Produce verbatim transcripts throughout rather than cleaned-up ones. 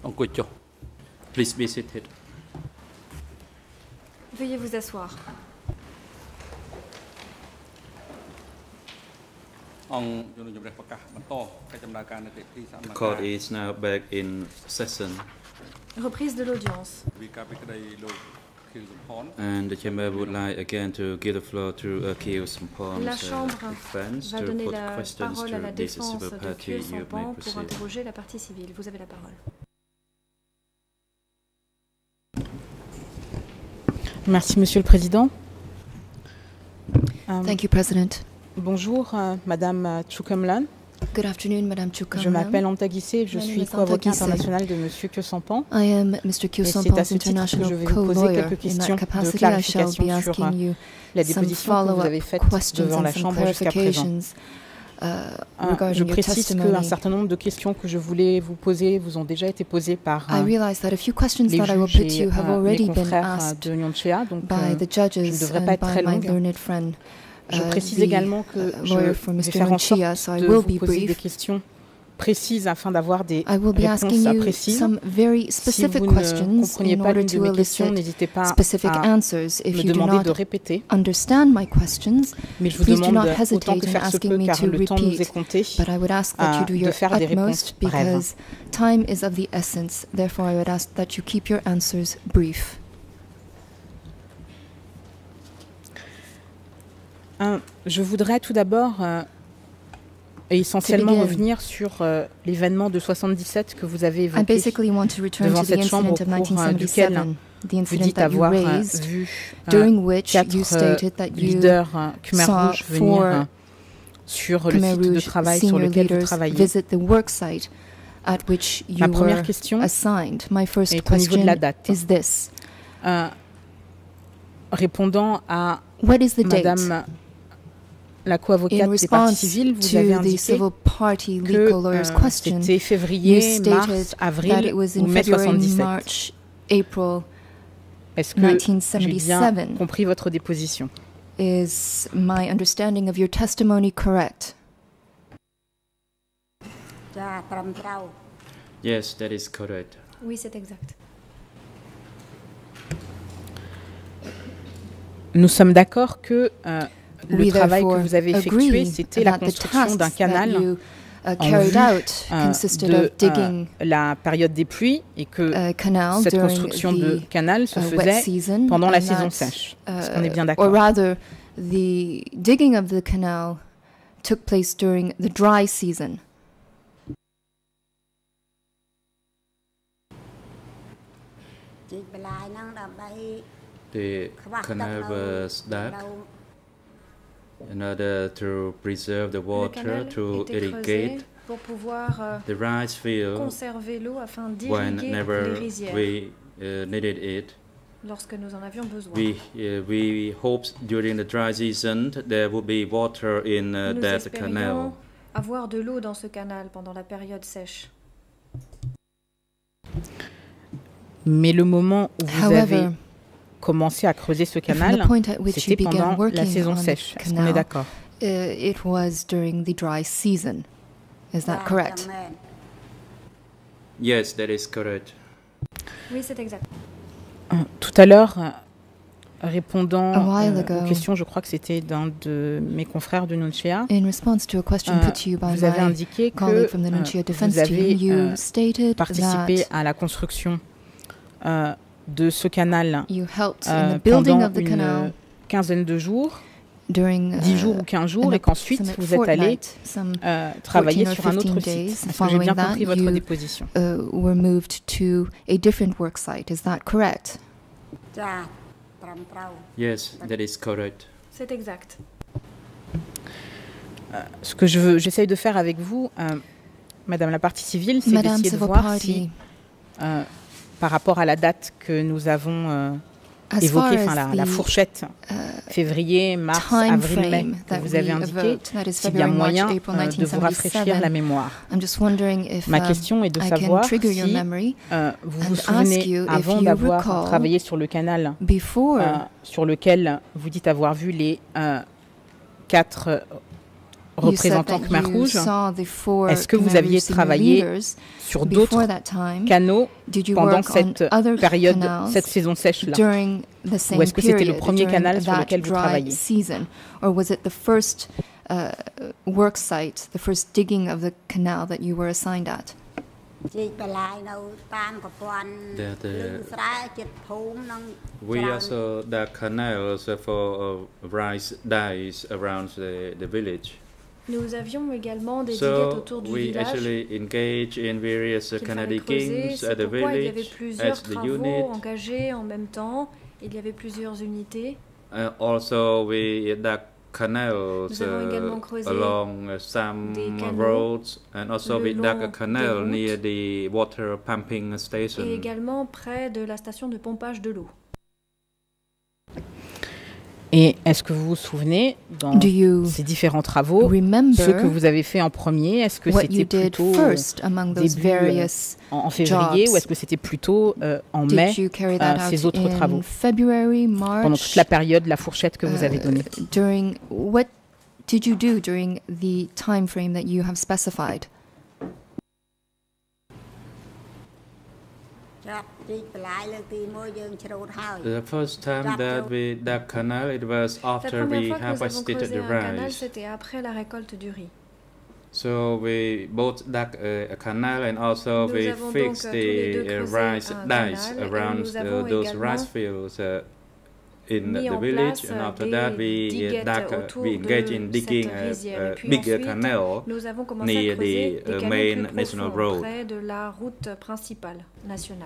Please be seated. Veuillez vous asseoir. The court is now back in session. Reprise de l'audience. And the chamber would like again to give the floor to Akil Sampon, La Chambre uh, defense, va to donner put la questions parole à la to this défense civil de party. Kyo You may Sampan pour proceed. interroger la partie civile. Vous avez la parole. Merci, Monsieur le Président. Euh, Thank you, President. bonjour, euh, Madame Chukamlan. Good afternoon, Madame Chukamlan. Je m'appelle Anta Guissé, je My name suis is co-avocat Anta Guissé. international de Monsieur Kyo Sampan. I am Mister Kyo Et c'est à Sampan's ce titre que international je vais vous poser co-lawyer. quelques In questions that de capacity, I shall clarification be sur asking you la some déposition que vous avez follow-up faite questions devant and la some Chambre jusqu'à présent. clarifications uh, Euh, regarding je your précise qu'un testimony. certain nombre de questions que je voulais vous poser vous ont déjà été posées par I euh, realize that a few questions les that I will juges put to et you have euh, mes already been confrères euh, asked de Nyonchea, donc by euh, the je ne judges devrais and pas être by très my longue. learned friend. Je uh, précise the, également que uh, je lawyer for vais Mister faire en sorte Nyonchea, so I de will vous be poser des brief. questions précises afin d'avoir des I will be asking réponses you précises. some very Si specific vous ne questions comprenez in pas order l'une de to mes questions, elicit n'hésitez pas specific à answers. If me you do demander not de répéter. understand my questions, Mais je vous please do demande not autant hesitate que in faire se asking peut, me car to le temps nous est repeat. compté, But I would ask that you euh, do de your faire des utmost réponses brèves. because time is of the essence. Therefore, I would ask that you keep your answers brief. Un, je voudrais tout d'abord euh, et essentiellement begin. revenir sur euh, l'événement de soixante-dix-sept que vous avez I évoqué, basically want to return devant to the cette chambre incident of au cours, euh, nineteen seventy-seven, duquel the vous incident dites that you avoir euh, raised, vu euh, during which quatre you euh, stated that you leaders euh, Khmer saw Rouge venir four euh, sur le Khmer site de Rouge travail sur senior lequel vous leaders travaillez. visit the work site at which you Ma première were question assigned. My first est au niveau de la question date. is this. Euh, répondant à What is the date? Madame la In co-avocate des parties response civiles, vous avez to the indiqué civil party que legal lawyer's euh, question, c'était you février, mars, stated that avril it was ou in mai February, soixante-dix-sept. March, April Est-ce que j'ai nineteen bien seventy-seven. compris votre déposition? Is my understanding of your testimony correct? Yes, that is correct. Oui, c'est exact. Nous sommes d'accord que euh, le We travail que therefore vous avez effectué, agree c'était la that the construction d'un tasks that canal you uh, en carried vue out euh, consisted de of digging euh, la période des pluies et que a canal cette during construction de the canal se uh, wet faisait season, pendant la and saison that, sèche. Est-ce uh, qu'on est bien or d'accord? rather, the digging of the canal took place during the dry season. The canal was dug in order to preserve the Le water, canal to était creusé irrigate pour pouvoir euh, the rice field conserver l'eau afin d'irriguer les whenever rizières we uh, needed it. lorsque nous en avions besoin. We uh, we hope during the dry season there will be water in uh, Nous that espérions canal. avoir de l'eau dans ce canal pendant la période sèche. Mais le moment où vous However, avez commencé à creuser ce from canal, the point at which you c'était began pendant la working saison on the sèche. Est-ce qu'on est canal, d'accord? uh, it was during the dry season. Is that correct? Yes, that is correct. Oui, c'est exact. Euh, Tout à l'heure, euh, répondant A while euh, ago, aux questions, je crois que c'était d'un de mes confrères de Nunchea, In response to a question euh, put to you by vous avez my indiqué que colleague from the euh, Nunchia Defense vous avez Team, you euh, stated participé that à la construction euh, de ce canal you helped euh, in the building pendant of the une canal quinzaine de jours, during dix uh, jours ou quinze jours, an et qu'ensuite approximate vous êtes allé fortnight, some euh, travailler fourteen or sur un autre fifteen days. site. Est-ce que j'ai bien Following compris that, votre you déposition? uh, were moved to a different work site. Is that correct? Yes, that is correct. C'est exact. Ce que je veux, j'essaye de faire avec vous, euh, Madame la partie civile, c'est Madame d'essayer de Civil voir Party, si, euh, par rapport à la date que nous avons euh, as far évoquée, enfin as la, la the fourchette, uh, février, mars, time avril, mai, frame que that vous we avez indiqué, evoked, that is s'il y a February, March, moyen April euh, de vous rafraîchir la nineteen seventy-seven, mémoire. I'm just wondering if Ma uh, question est de I can savoir trigger your si memory euh, vous and vous ask souvenez, you if avant you d'avoir recall travaillé sur le canal, before euh, sur lequel vous dites avoir vu les euh, quatre représentant Khmer Rouge, est-ce que vous aviez travaillé sur d'autres canaux pendant cette période, cette saison sèche-là? Ou est-ce que c'était le premier canal sur lequel vous travailliez? Or was it the first uh, work site, the first digging of the canal that you were assigned at? That, uh, we also the canals for uh, rice dyes around the, the village. Nous avions également des So diguettes autour du we village actually engage in various qu'il canal fallait creuser. diggings C'est at the pourquoi il y avait village plusieurs as the travaux unit. engagés en même temps. Il y avait plusieurs unités. Uh, also, we dug canals Nous avons également uh, creusé along uh, some des canaux roads, and also le we dug long a des canal routes. near the water pumping station. Et également près de la station de pompage de l'eau. Et est-ce que vous vous souvenez, dans Do you ces différents travaux, remember ce que vous avez fait en premier? Est-ce que what c'était you did plutôt first among those début, euh, various en, en février, jobs? ou est-ce que c'était plutôt euh, en mai, Did you carry euh, that ces out autres in travaux, February, pendant March? toute la période, la fourchette que vous avez donnée? uh, during what did you do during the time frame that you have specified? The first time that we dug canal, it was La after première we fois que nous avons harvested creusé the un canal, rice. c'était après la récolte du riz. So we both dug a, a canal, and also Nous we avons donc, fixed euh, tous les deux the uh, creusé rice un dyes canal, et around nous avons the, those également rice fields uh, in mis the en village. place And after des that, we uh, diguettes dug, uh, autour we engaged in de digging cette a, rizière. Et a puis bigger ensuite, canal nous avons commencé near à creuser the des uh, canaux main plus national profonds, road. près de la route principale nationale.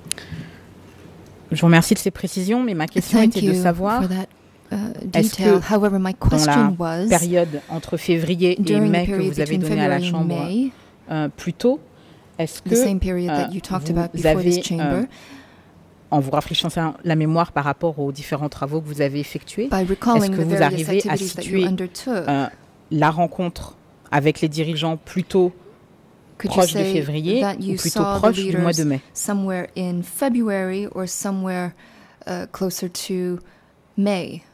Je vous remercie de ces précisions, mais ma question Thank était de you savoir, for that uh, est-ce detail. que However, my dans la question was période entre février et during the mai que period vous avez between donnée à la February and Chambre May, euh, plus tôt, est-ce the que, same period euh, that you talked vous about before avez, this chamber, euh, en vous rafraîchissant la mémoire par rapport aux différents travaux que vous avez effectués, by est-ce recalling que the vous various arrivez à activities that you situer undertook, euh, la rencontre avec les dirigeants plutôt could you proche de say février that ou you plutôt saw the proche du mois de leaders mai? somewhere in February or somewhere uh, closer to May?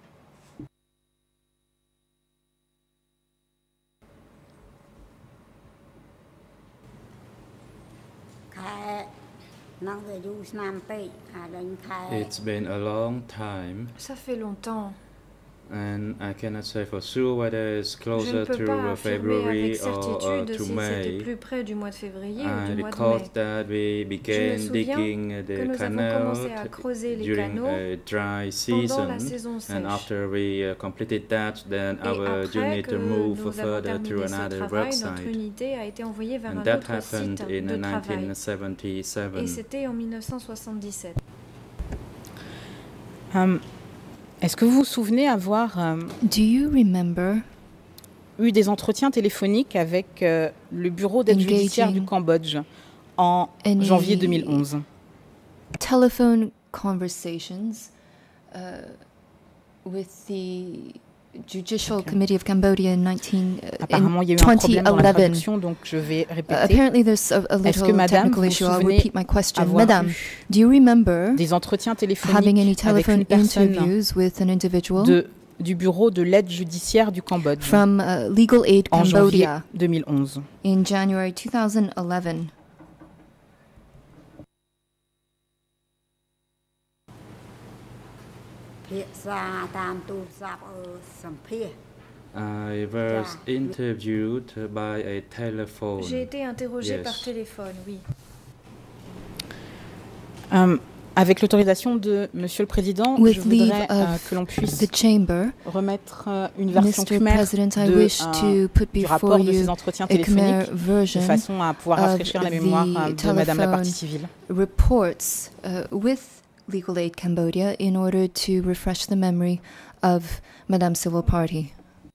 It's been a long time, Ça fait longtemps. and I cannot say for sure whether it's Je ne closer peux to pas uh, affirmer avec February or uh, certitude to si c'était May. plus près du mois de février ou I du mois de recall mai. that we began souviens digging que the nous avons canal commencé à creuser les during canaux a dry pendant la season, saison sèche. and after we uh, completed that, then Et our après unit que moved nous avons further to terminé ce another work travail, notre site, unité a été envoyée vers and un that autre happened site in de travail. nineteen seventy-seven. Et c'était en mille neuf cent soixante-dix-sept. Hum, Est-ce que vous vous souvenez avoir euh, Do you remember eu des entretiens téléphoniques avec euh, le bureau d'aide Engaging judiciaire du Cambodge en any janvier deux mille onze? telephone conversations uh, with the Judicial Okay. Committee of Cambodia in nineteen uh, in Apparemment, il y a eu un problème dans la twenty eleven? traduction, donc je vais Uh, répéter. apparently, there's a, a Est-ce que, little madame, technical vous vous issue. I'll souvenez repeat my question. avoir Madame, eu do you remember des entretiens having any téléphoniques avec telephone une personne interviews with an individual de, du bureau de l'aide judiciaire du Cambodge from uh, Legal Aid en janvier Cambodia deux mille onze? in January twenty eleven? I was interviewed by a telephone. J'ai été interrogée Yes. par téléphone, oui. Euh, avec l'autorisation de Monsieur le Président, With je voudrais leave euh, of que l'on puisse The chamber, remettre euh, une version Mister khmer President, I de, wish euh, to put du before rapport de you ces entretiens a Khmer téléphoniques, de version façon à pouvoir of rafraîchir la mémoire euh, the de Madame la telephone partie civile. reports uh, with Legal Aid Cambodia in order to refresh the memory of Madame Civil Party.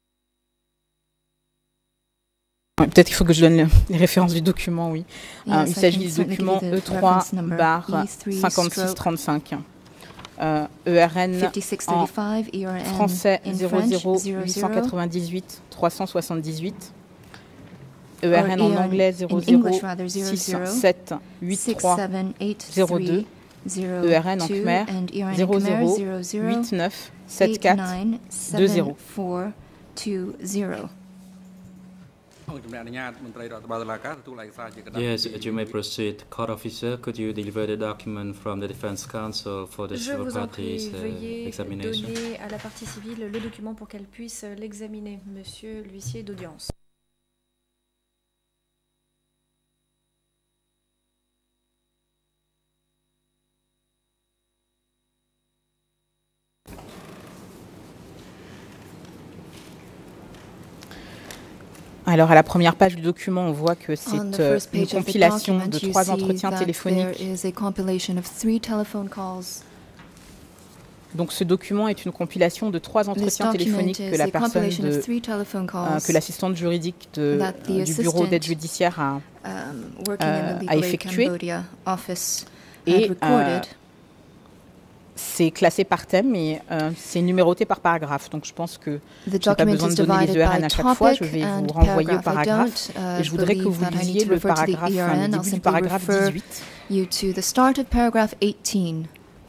Ouais, peut-être qu'il faut que je donne le- les références du document, oui. Euh, Yes, il I s'agit can du certainly document give you E the trois reference number, barre E three cinquante-six trente-cinq. Euh, E R N fifty-six thirty-five, E R N français in zéro French, zéro zero huit zero, quatre-vingt-dix-huit trois cent soixante-dix-huit. E or R N en E R N anglais in zéro zéro English rather, zero six zero, sept huit six trois seven eight zéro three deux, zero E R N en two, khmer and E R N in zéro Khmer zéro zero zero huit neuf sept eight quatre nine deux seven zéro. four two zero. Yes, you may proceed. Court officer, could you deliver the document from the defense counsel for the civil parties uh, examination? Je vous en prie, veuillez donner à la partie civile le document pour qu'elle puisse l'examiner, monsieur l'huissier d'audience. Alors, à la première page du document, on voit que c'est euh, une compilation de trois entretiens téléphoniques. Donc, ce document est une compilation de trois entretiens téléphoniques que la personne, de, euh, que l'assistante juridique de, euh, du bureau d'aide judiciaire a, euh, a effectué. Et euh, c'est classé par thème et euh, c'est numéroté par paragraphe. Donc je pense que je n'ai pas besoin de donner les E R N à chaque fois. Je vais vous renvoyer au paragraphe. Uh, et je voudrais que vous lisiez le paragraphe, enfin, le début du paragraphe dix-huit. You to the start of paragraph eighteen.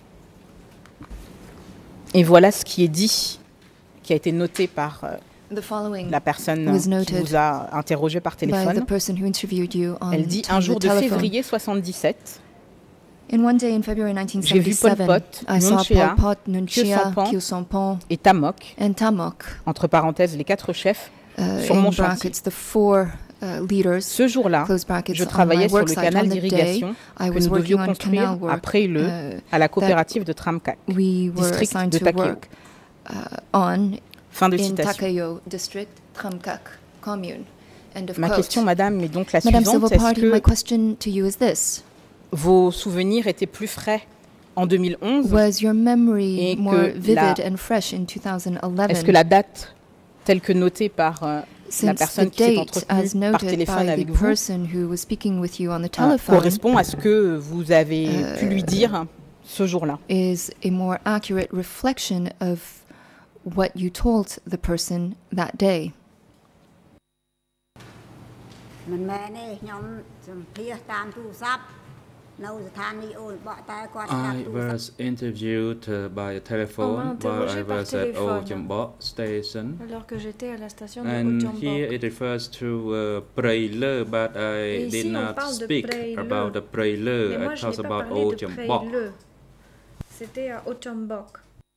Et voilà ce qui est dit, qui a été noté par euh, la personne qui vous a interrogé par téléphone. Elle dit un jour de février soixante-dix-sept. In one day in February nineteen J'ai seventy-seven, vu Pol Pot, I saw Pol Pot, Nunchia, Khieu Samphan et Tamok, and Tamok, entre parenthèses les quatre chefs, uh, sur mon chantier. The four, uh, leaders, Ce jour-là, je travaillais sur le canal d'irrigation que nous devions construire après le uh, à la coopérative de Tramkak, district de Takeo. Uh, fin de citation. Ma question, madame, est donc la suivante. Est-ce que vos souvenirs étaient plus frais en deux mille onze? Was your memory et more vivid la, and fresh in twenty eleven? Est-ce que la date, telle que notée par euh, la personne qui s'est entretenue par téléphone avec vous, euh, correspond à ce que vous avez uh, pu lui dire ce jour-là? Is a more accurate reflection of what you told the person that day? I was interviewed uh, by telephone while I was at Old Jambok station. Alors que j'étais à la station de And Old here it refers to uh, Praile, but I did not speak about the Praile. I talked about Old Jambok. C'était à Old Jambok.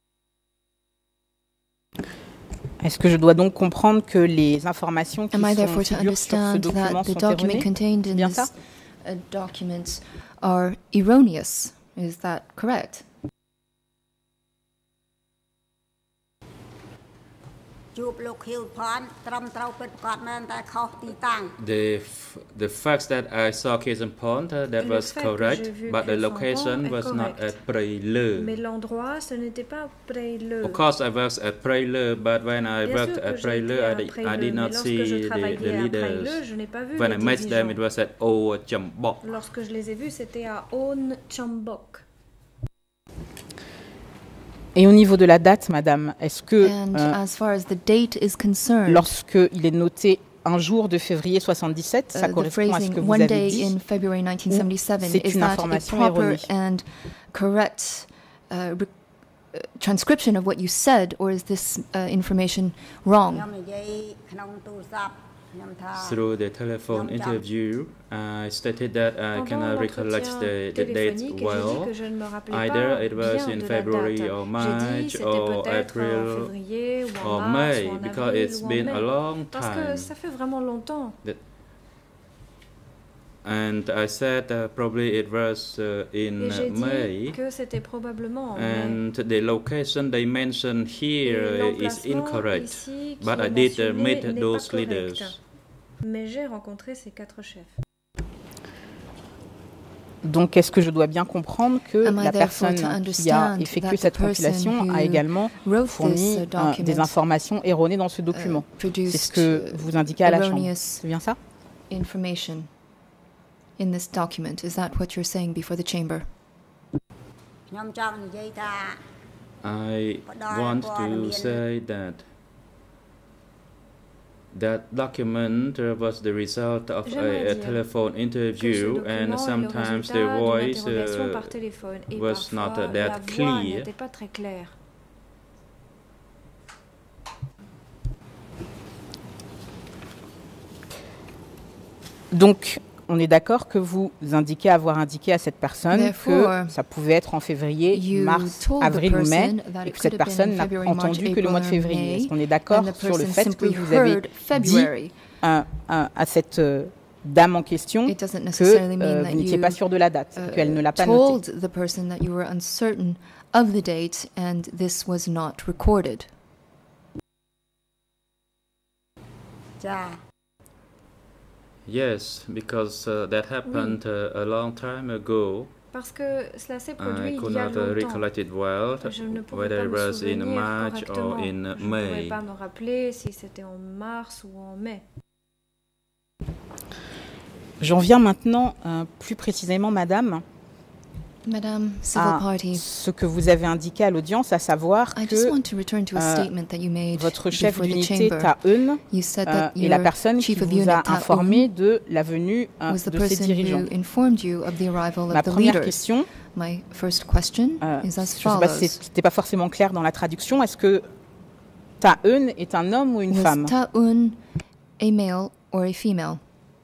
Est-ce que je dois donc comprendre que les informations qui sont figurent sur ce document sont erronées? Bien ça? Documents are erroneous. Is that correct? The f the facts that I saw Khieu Samphan, uh, that was correct, but the location was not at Praile. Mais l'endroit, ce n'était pas Praile. Of course, I was at Praile, but when I worked at Praile, I, di I did not see the, the leaders. When I met them, it was at Old Jambok. Lorsque je les ai vus, c'était à Old Jambok. Et au niveau de la date, madame, est-ce que, euh, lorsque il est noté un jour de février soixante-dix-sept, ça uh, correspond à ce que vous avez dit, ou c'est une information erronée? And correct uh, re uh, transcription of what you said, or is this uh, information wrong? Through the telephone interview, I stated that I cannot recollect the, the date well. Either it was in February or March or April or May, because it's been a long time. That, and I said uh, probably it was uh, in uh, May, and the location they mentioned here is incorrect, but I did uh, meet those leaders. Mais j'ai rencontré ces quatre chefs. Donc, est-ce que je dois bien comprendre que la personne qui a effectué cette compilation a également fourni euh, des informations erronées dans ce document? C'est ce que vous indiquez à la Chambre. C'est bien ça? Information in this document. Is that what you're saying before the chamber? I want to say that that document uh, was the result of a, a telephone interview, and sometimes the voice uh, was not uh, that clear. Donc, on est d'accord que vous indiquez avoir indiqué à cette personne Therefore, que ça pouvait être en février, mars, avril ou mai, et que cette personne n'a entendu que le mois de février. Est-ce qu'on est d'accord sur le fait que vous avez dit à, à, à cette euh, dame en question que euh, vous n'étiez pas sûr de la date, uh, qu'elle ne l'a pas noté? Yes, because uh, that happened oui. uh, a long time ago. Parce que cela s'est produit I il y a longtemps. recollect it well, Je ne whether it pas me was in March or in Je ne May. pourrais pas me rappeler si c'était en mars ou en mai. J'en viens maintenant euh, plus précisément, Madame, Madame, Civil à Party. ce que vous avez indiqué à l'audience, à savoir I que just want to return to a euh, statement that you made votre chef before the d'unité, chamber. Ta-eun, You said euh, that est la your personne qui chief of vous unit, a Ta-un, informé de la venue euh, was the de ces person dirigeants. who informed you of the arrival Ma of the première leaders. question, My first question euh, is as je ne sais pas si follows. c'était pas forcément clair dans la traduction, est-ce que Ta-eun est un homme ou une Was femme? Ta-un a male or a female?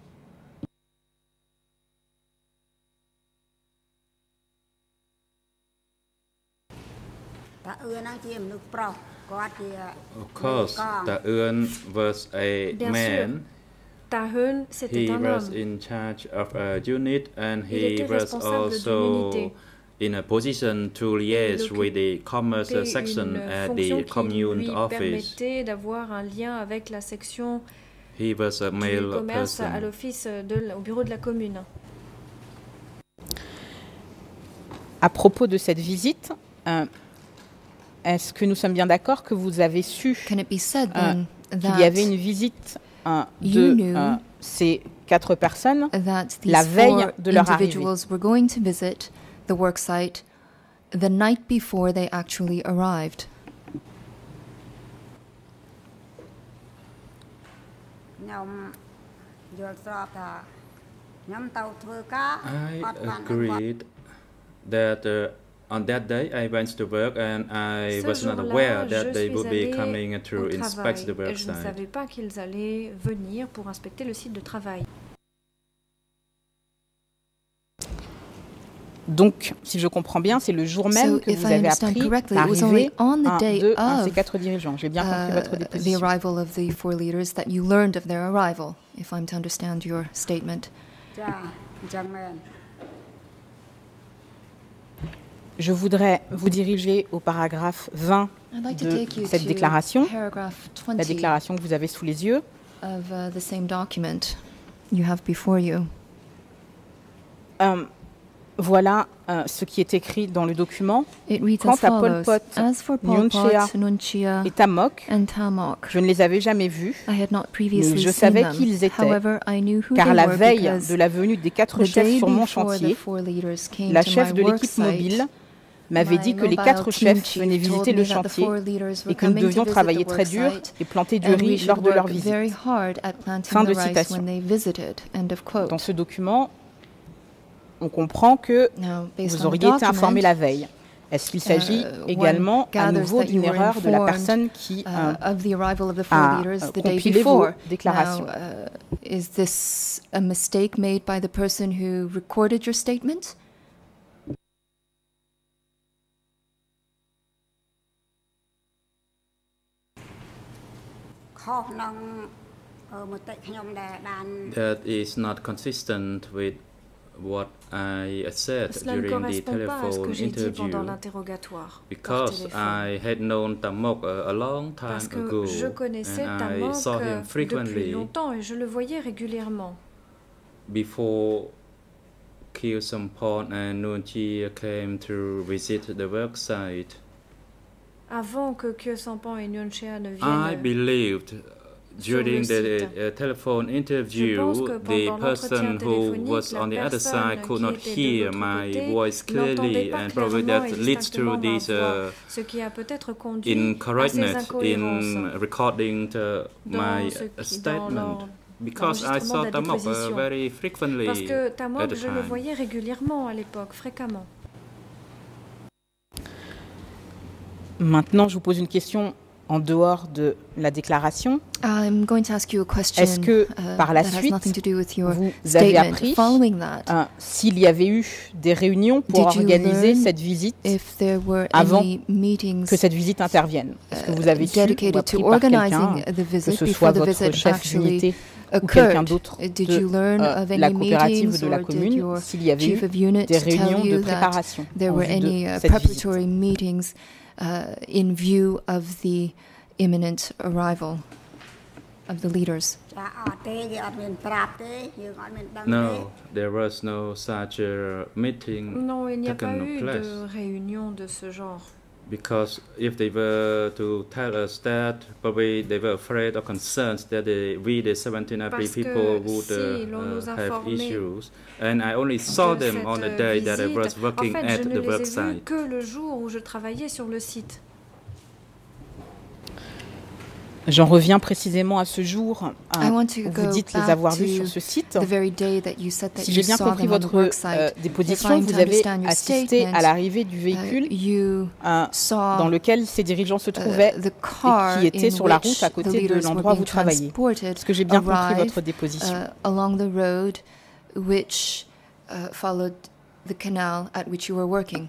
Of course, Ta-eun was a Bien man. Ta-eun, c'était He un was homme. in charge of a unit and Il he était was responsable d'une also unité. in a position to liaise Il with the commerce occupait section une at fonction the qui commune lui office. permettait d'avoir un lien avec la section He was a du male commerce à person. l'office de, au bureau de la commune. À propos de cette visite, euh, est-ce que nous sommes bien d'accord que vous avez su Can it be said euh, then qu'il y avait that une visite euh, you de knew euh, ces quatre personnes that la these veille four de leur arrivée? individuals were going to visit the work site the night before they actually arrived? I agreed that uh, on that day I went to work and I Ce was not jour-là, aware je that they suis would be allée coming to au inspect the travail et work je ne site. savais pas qu'ils allaient venir pour inspecter le site de travail. Donc, si je comprends bien, c'est le jour même So, que if vous I avez understand appris correctly, it was only l'arrivée on the un, day de un de ces of quatre dirigeants. J'ai bien compris uh, votre the déposition. arrival of the four leaders that you learned of their arrival, if I'm to understand your statement. Je voudrais vous diriger au paragraphe vingt I'd like to de take you cette to déclaration, paragraph la twenty déclaration que vous avez sous les yeux. of uh, the same document you have before you. Euh, voilà euh, ce qui est écrit dans le document. It reads Quant as à Pol follows. Pot, As for Pol Nunchea Pot, Nunchea, et Tamok, and Tamok, je ne les avais jamais vus, I had not previously mais je seen savais them. qui ils étaient, However, I knew who car they la were veille because de la venue des quatre the chefs day sur mon before the chantier, four leaders came la to chef my de work l'équipe site, mobile m'avait my dit que les mobile quatre team chefs chief venaient told visiter me le that the chantier four leaders were et que nous coming to devions visit travailler the très work dur site, et planter du and we riz should lors de leur work visite. very hard at planting Fin the de rice citation. when they visited. End of quote. Dans ce document, on comprend que Now, based vous on the auriez été informé document, la veille. Est-ce qu'il s'agit uh, également one à gathers nouveau that you d'une were erreur de la informed, personne qui euh, uh, of the arrival of the four a leaders euh, the day compilé vos before. déclarations? Now, uh, is this a mistake made by the person who recorded your statement? That is not consistent with what I said Cela ne during the correspond pas à ce que telephone j'ai dit pendant interview l'interrogatoire par because téléphone. I had known Tamok a, a long Parce time que ago je connaissais and I Tamok saw him depuis frequently longtemps et je le voyais régulièrement. before Kyo Sampon and Nunchea came to visit the work site. Avant que Kyo Sampan et Nunchea ne I viennent believed during the uh, telephone interview, the person who was on the other side could not hear my voice clearly, and probably that leads to this uh, incorrectness in recording the, my uh, statement. Because I saw Tamok uh, very frequently Parce que at Tamok, the je le time. voyais régulièrement à l'époque, fréquemment. Maintenant, je vous pose une question en dehors de la déclaration, I'm going to ask you a question, est-ce que uh, par la suite, vous avez appris uh, s'il y avait eu des réunions pour organiser cette visite avant que cette visite intervienne? Est-ce que vous avez su ou appris par quelqu'un, que ce soit votre chef d'unité ou quelqu'un d'autre de uh, la coopérative de la commune, s'il y avait eu des réunions de préparation en vue de cette visite? Uh, in view of the imminent arrival of the leaders? No, there was no such a meeting. Non, il n'y a pas eu de réunion de ce genre. Because if they were to tell us that, probably they were afraid or concerned that they, we, the seventeen April people, would uh, uh, have issues. And I only saw them on the day that I was working en fait, at the work site. Je ne les ai vus que le jour où je travaillais sur le site. J'en reviens précisément à ce jour euh, où vous dites les avoir vus sur ce site. Si j'ai bien compris votre euh, déposition, vous avez assisté à l'arrivée du véhicule uh, dans lequel ces dirigeants se trouvaient uh, et qui était sur la route à côté de l'endroit où vous travaillez. Est-ce que j'ai bien compris votre déposition? Uh, along the road which uh, followed the canal at which you were working.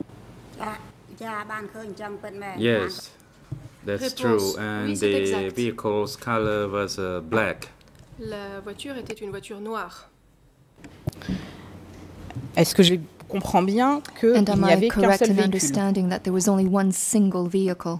Yes. That's true, and oui, the exact. vehicle's color was uh, black. La voiture était une voiture noire. Est-ce que je comprends bien qu'il n'y avait qu'un seul véhicule? That there was only one single vehicle?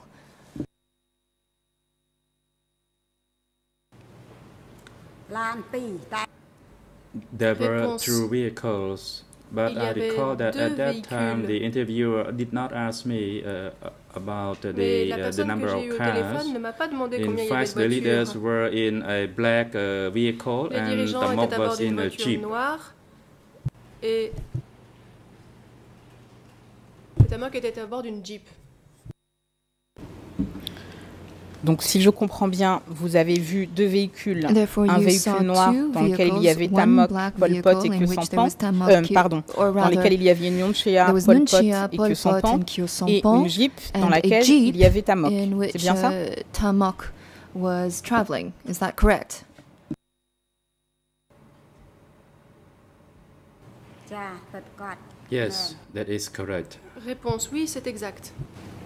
There were two vehicles, but I recall that at that time the interviewer did not ask me uh, about uh, the, uh, the number of cars. In fact, the leaders were in a black uh, vehicle and Tamok was in a Jeep. Et Tamok était à bord d'une Jeep. Donc, si je comprends bien, vous avez vu deux véhicules, un véhicule noir dans lequel il y avait Tamok, Pol Pot et Khieu Samphan, euh, pardon, dans lequel il y avait Nonchea, Pol Pot et Khieu Samphan, et une Jeep dans laquelle il y avait Tamok. C'est bien ça? Tamok was traveling. Is that correct? Yes, that is correct. Réponse oui, c'est exact.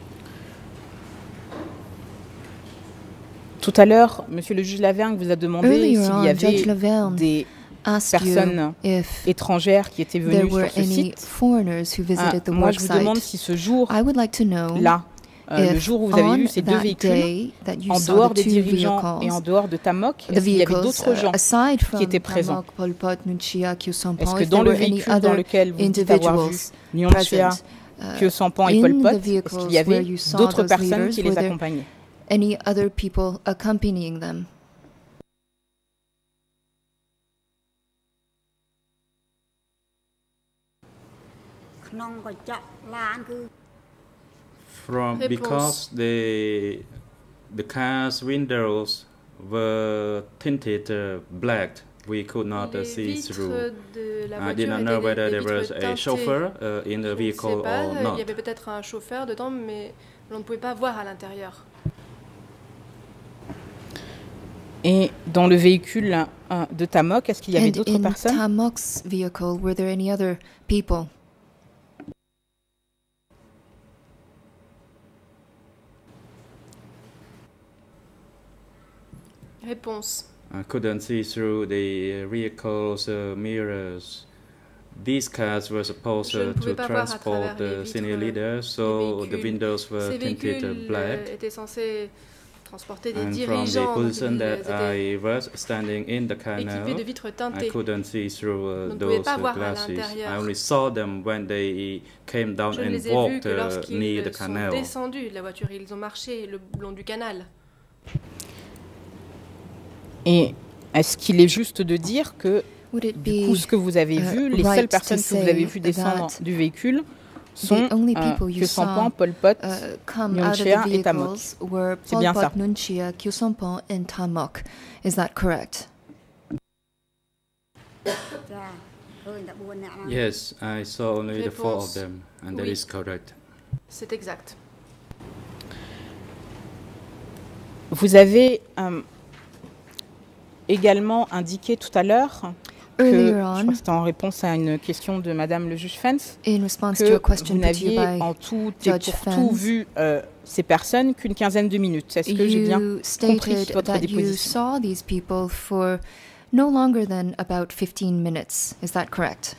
Tout à l'heure, Monsieur le juge Lavergne vous a demandé s'il y avait des personnes étrangères qui étaient venues sur ce site. Ah, moi, je vous demande si ce jour-là, euh, le jour où vous avez vu ces deux véhicules, en dehors des dirigeants et en dehors de Tamok, est-ce qu'il y avait d'autres gens qui étaient présents? Est-ce que dans le véhicule dans lequel vous dites avoir vu Nonchea, Khieu Samphan et Pol Pot, est-ce qu'il y avait d'autres personnes qui les accompagnaient? Any other people accompanying them? From because the the car's windows were tinted uh, black, we could not uh, see through. I did not know whether there was a chauffeur uh, in the vehicle or not. Il y avait peut-être un chauffeur dedans, mais on ne pouvait pas voir à l'intérieur. Et dans le véhicule uh, de Tamok, est-ce qu'il y avait d'autres personnes? And in Tamok's vehicle, were there any other people? Réponse. I couldn't see through the vehicle's uh, mirrors. These cars were supposed uh, to transport the senior leaders, so the windows were tinted uh, black. Étaient censés transporter des and dirigeants, from the position that I was standing in the canal, de vitres teintées. I couldn't see through uh, those uh, glasses. I only saw them when they came down Je and walked uh, near the canal. Ils sont descendus de la voiture, ils ont marché le long du canal. Et est-ce qu'il est juste de dire que du coup, ce que vous avez vu, uh, les seules personnes que vous avez vues descendre du véhicule sont euh, Khieu Samphan, Pol Pot, uh, Nonchea et Tamok. C'est bien ça. Nonchea, Khieu Samphan and Tamok. Is that correct? Yes, I saw only Réponse. the four of them, and Oui. that is correct. C'est exact. Vous avez euh, également indiqué tout à l'heure que, je crois que c'était en réponse à une question de Madame le juge Fence, que vous n'aviez en tout et pour tout vu euh, ces personnes qu'une quinzaine de minutes. Est-ce que j'ai bien compris votre déposition? No longer than about fifteen minutes. Is that correct?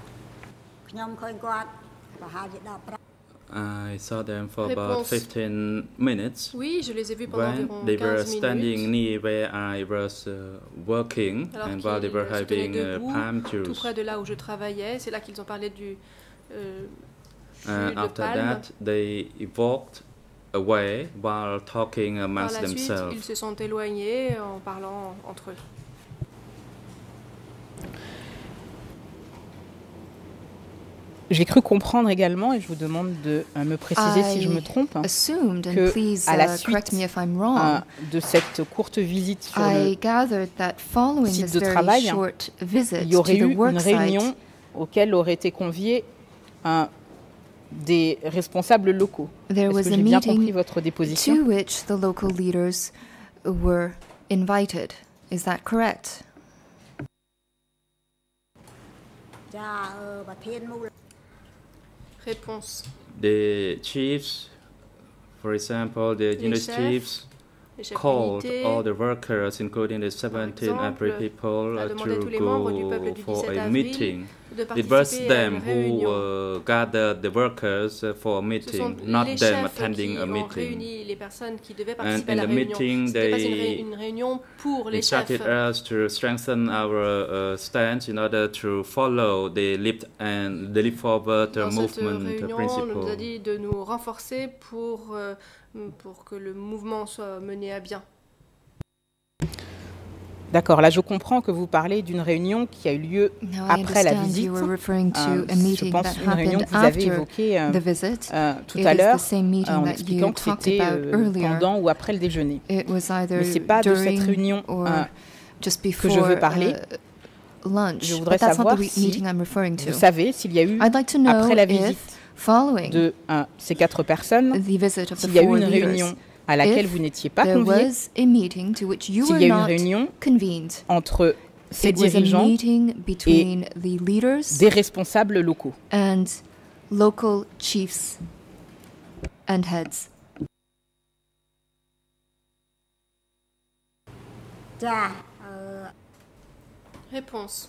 I saw them for about fifteen minutes. Oui, je les ai vus pendant environ when they were quinze standing minutes. near where I was uh, working, Alors and while they were se tenaient having uh, debout, palm tout juice. près de là où je travaillais, c'est là qu'ils ont parlé du euh, jus And de after palme. that, they walked away while talking Par amongst la suite, themselves. ils se sont éloignés en parlant entre eux. J'ai cru comprendre également, et je vous demande de euh, me préciser I si je me trompe, que please, à la uh, suite wrong, euh, de cette courte visite sur I le that site de travail, il y aurait eu une réunion auquel auraient été conviés euh, des responsables locaux. Est-ce que j'ai bien compris votre déposition? To which the local leaders were invited. Is that correct? Réponse. The chiefs, for example, the unit chiefs, called all the workers, including the seventeen April people, uh, to go for a meeting. It was them who uh, gathered the workers uh, for a meeting, not them attending a meeting. And in the meeting, they instructed us to strengthen our uh, stance in order to follow the lift and the leap forward uh, movement principle. On nous a dit de nous renforcer pour euh, pour que le mouvement soit mené à bien. D'accord, là je comprends que vous parlez d'une réunion qui a eu lieu Now après la visite. Euh, je pense une réunion que vous avez évoquée euh, euh, tout à l'heure euh, en expliquant que c'était euh, pendant ou après le déjeuner. Mais ce n'est pas de cette réunion euh, que je veux parler. Uh, lunch, je voudrais savoir si vous savez s'il y a eu, like après la visite de euh, ces quatre personnes, s'il y a eu une réunion à laquelle vous n'étiez pas conviés, s'il y a eu une réunion entre ces dirigeants et des responsables locaux. And local chiefs and heads. Réponse.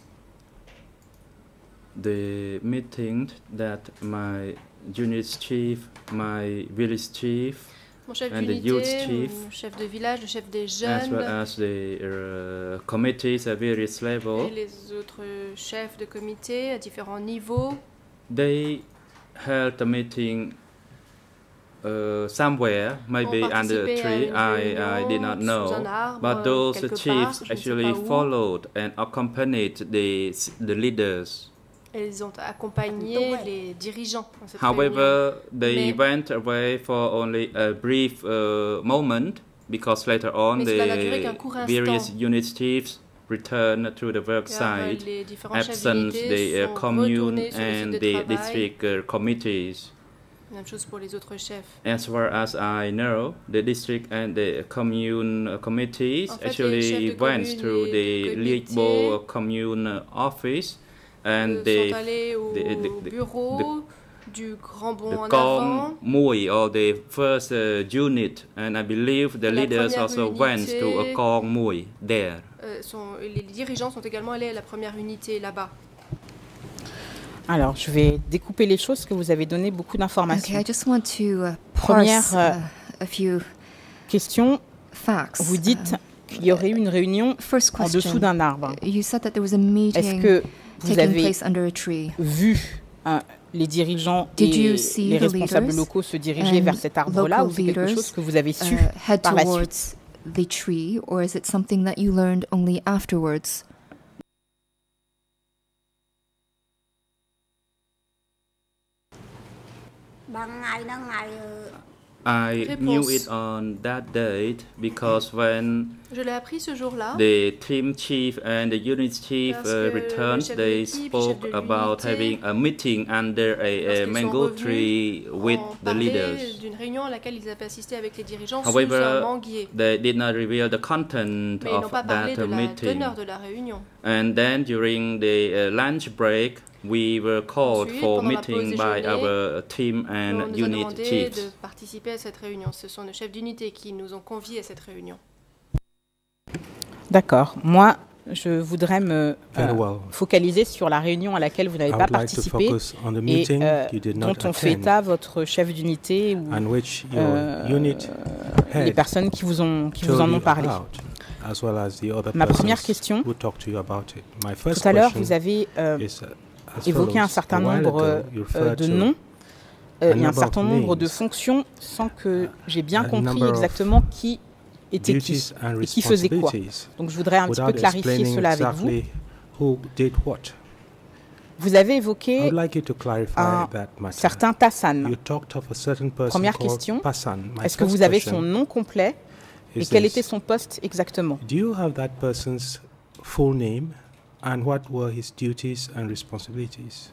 The meeting that my unit chief, my village chief, mon chef and the youth chief, mon chef de village, le chef des jeunes, as well as the uh, committees at various levels, et les autres chefs de comité à différents niveaux, they held a meeting uh, somewhere, maybe under a tree, I, I did not know, arbre, but those chiefs part, actually followed and accompanied the, the leaders. Ils ont accompagné les dirigeants dans cette However, réunion. they Mais, went away for only a brief uh, moment because later on the various unit chiefs returned to the work site, absent the uh, commune and the district uh, committees. Même chose pour les autres chefs. As far as I know, the district and the commune uh, committees en fait, actually went to the Libo commune office. And they sont allés au the, the, bureau the, du Grand Bond en avant. Mui, or the first uh, unit, and I believe the leaders also unité, went to a Kong Mui there. Euh, sont, les dirigeants sont également allés à la première unité là-bas. Alors, je vais découper les choses, que vous avez donné beaucoup d'informations. Okay, I just want to, uh, Première uh, a few question, facts. Vous dites uh, qu'il y aurait eu une réunion en dessous d'un arbre. You said that there was a meeting. Est-ce que vous avez under a tree. vu hein, les dirigeants et les responsables locaux se diriger vers cet arbre-là, ou c'est quelque chose que vous avez su uh, par la suite? The tree, or is it something that you learned only afterwards? I Réponse. knew it on that date because when Je l'ai appris ce jour-là. the team chief and the unit chief uh, returned, they de spoke about having a meeting under a, a mango tree with the leaders. D'une réunion à laquelle ils avaient assisté avec les dirigeants However, sous un manguier. they did not reveal the content Mais ils n'ont of pas parlé that de la meeting. teneur de la réunion. And then during the uh, lunch break, we were called Ensuite, for pendant la meeting pause by déjeuner, our team on and nous a unit demandé chiefs. de participer à cette réunion. Ce sont nos chefs d'unité qui nous ont conviés à cette réunion. D'accord. Moi, je voudrais me euh, well. focaliser sur la réunion à laquelle vous n'avez pas participé like et euh, dont on fait état votre chef d'unité ou euh, les personnes qui vous, ont, qui vous en ont parlé. As well as the other Ma première question, who talk to you about it. My first tout à l'heure, vous avez euh, évoqué un certain nombre euh, de noms euh, et un certain nombre de fonctions sans que j'ai bien compris exactement qui était qui et qui faisait quoi. Donc je voudrais un petit peu clarifier cela avec vous. Vous avez évoqué like un certain Tassan. Première question, est-ce que vous avez son nom complet et quel était son poste exactement? Do you have that person's full name and what were his duties and responsibilities?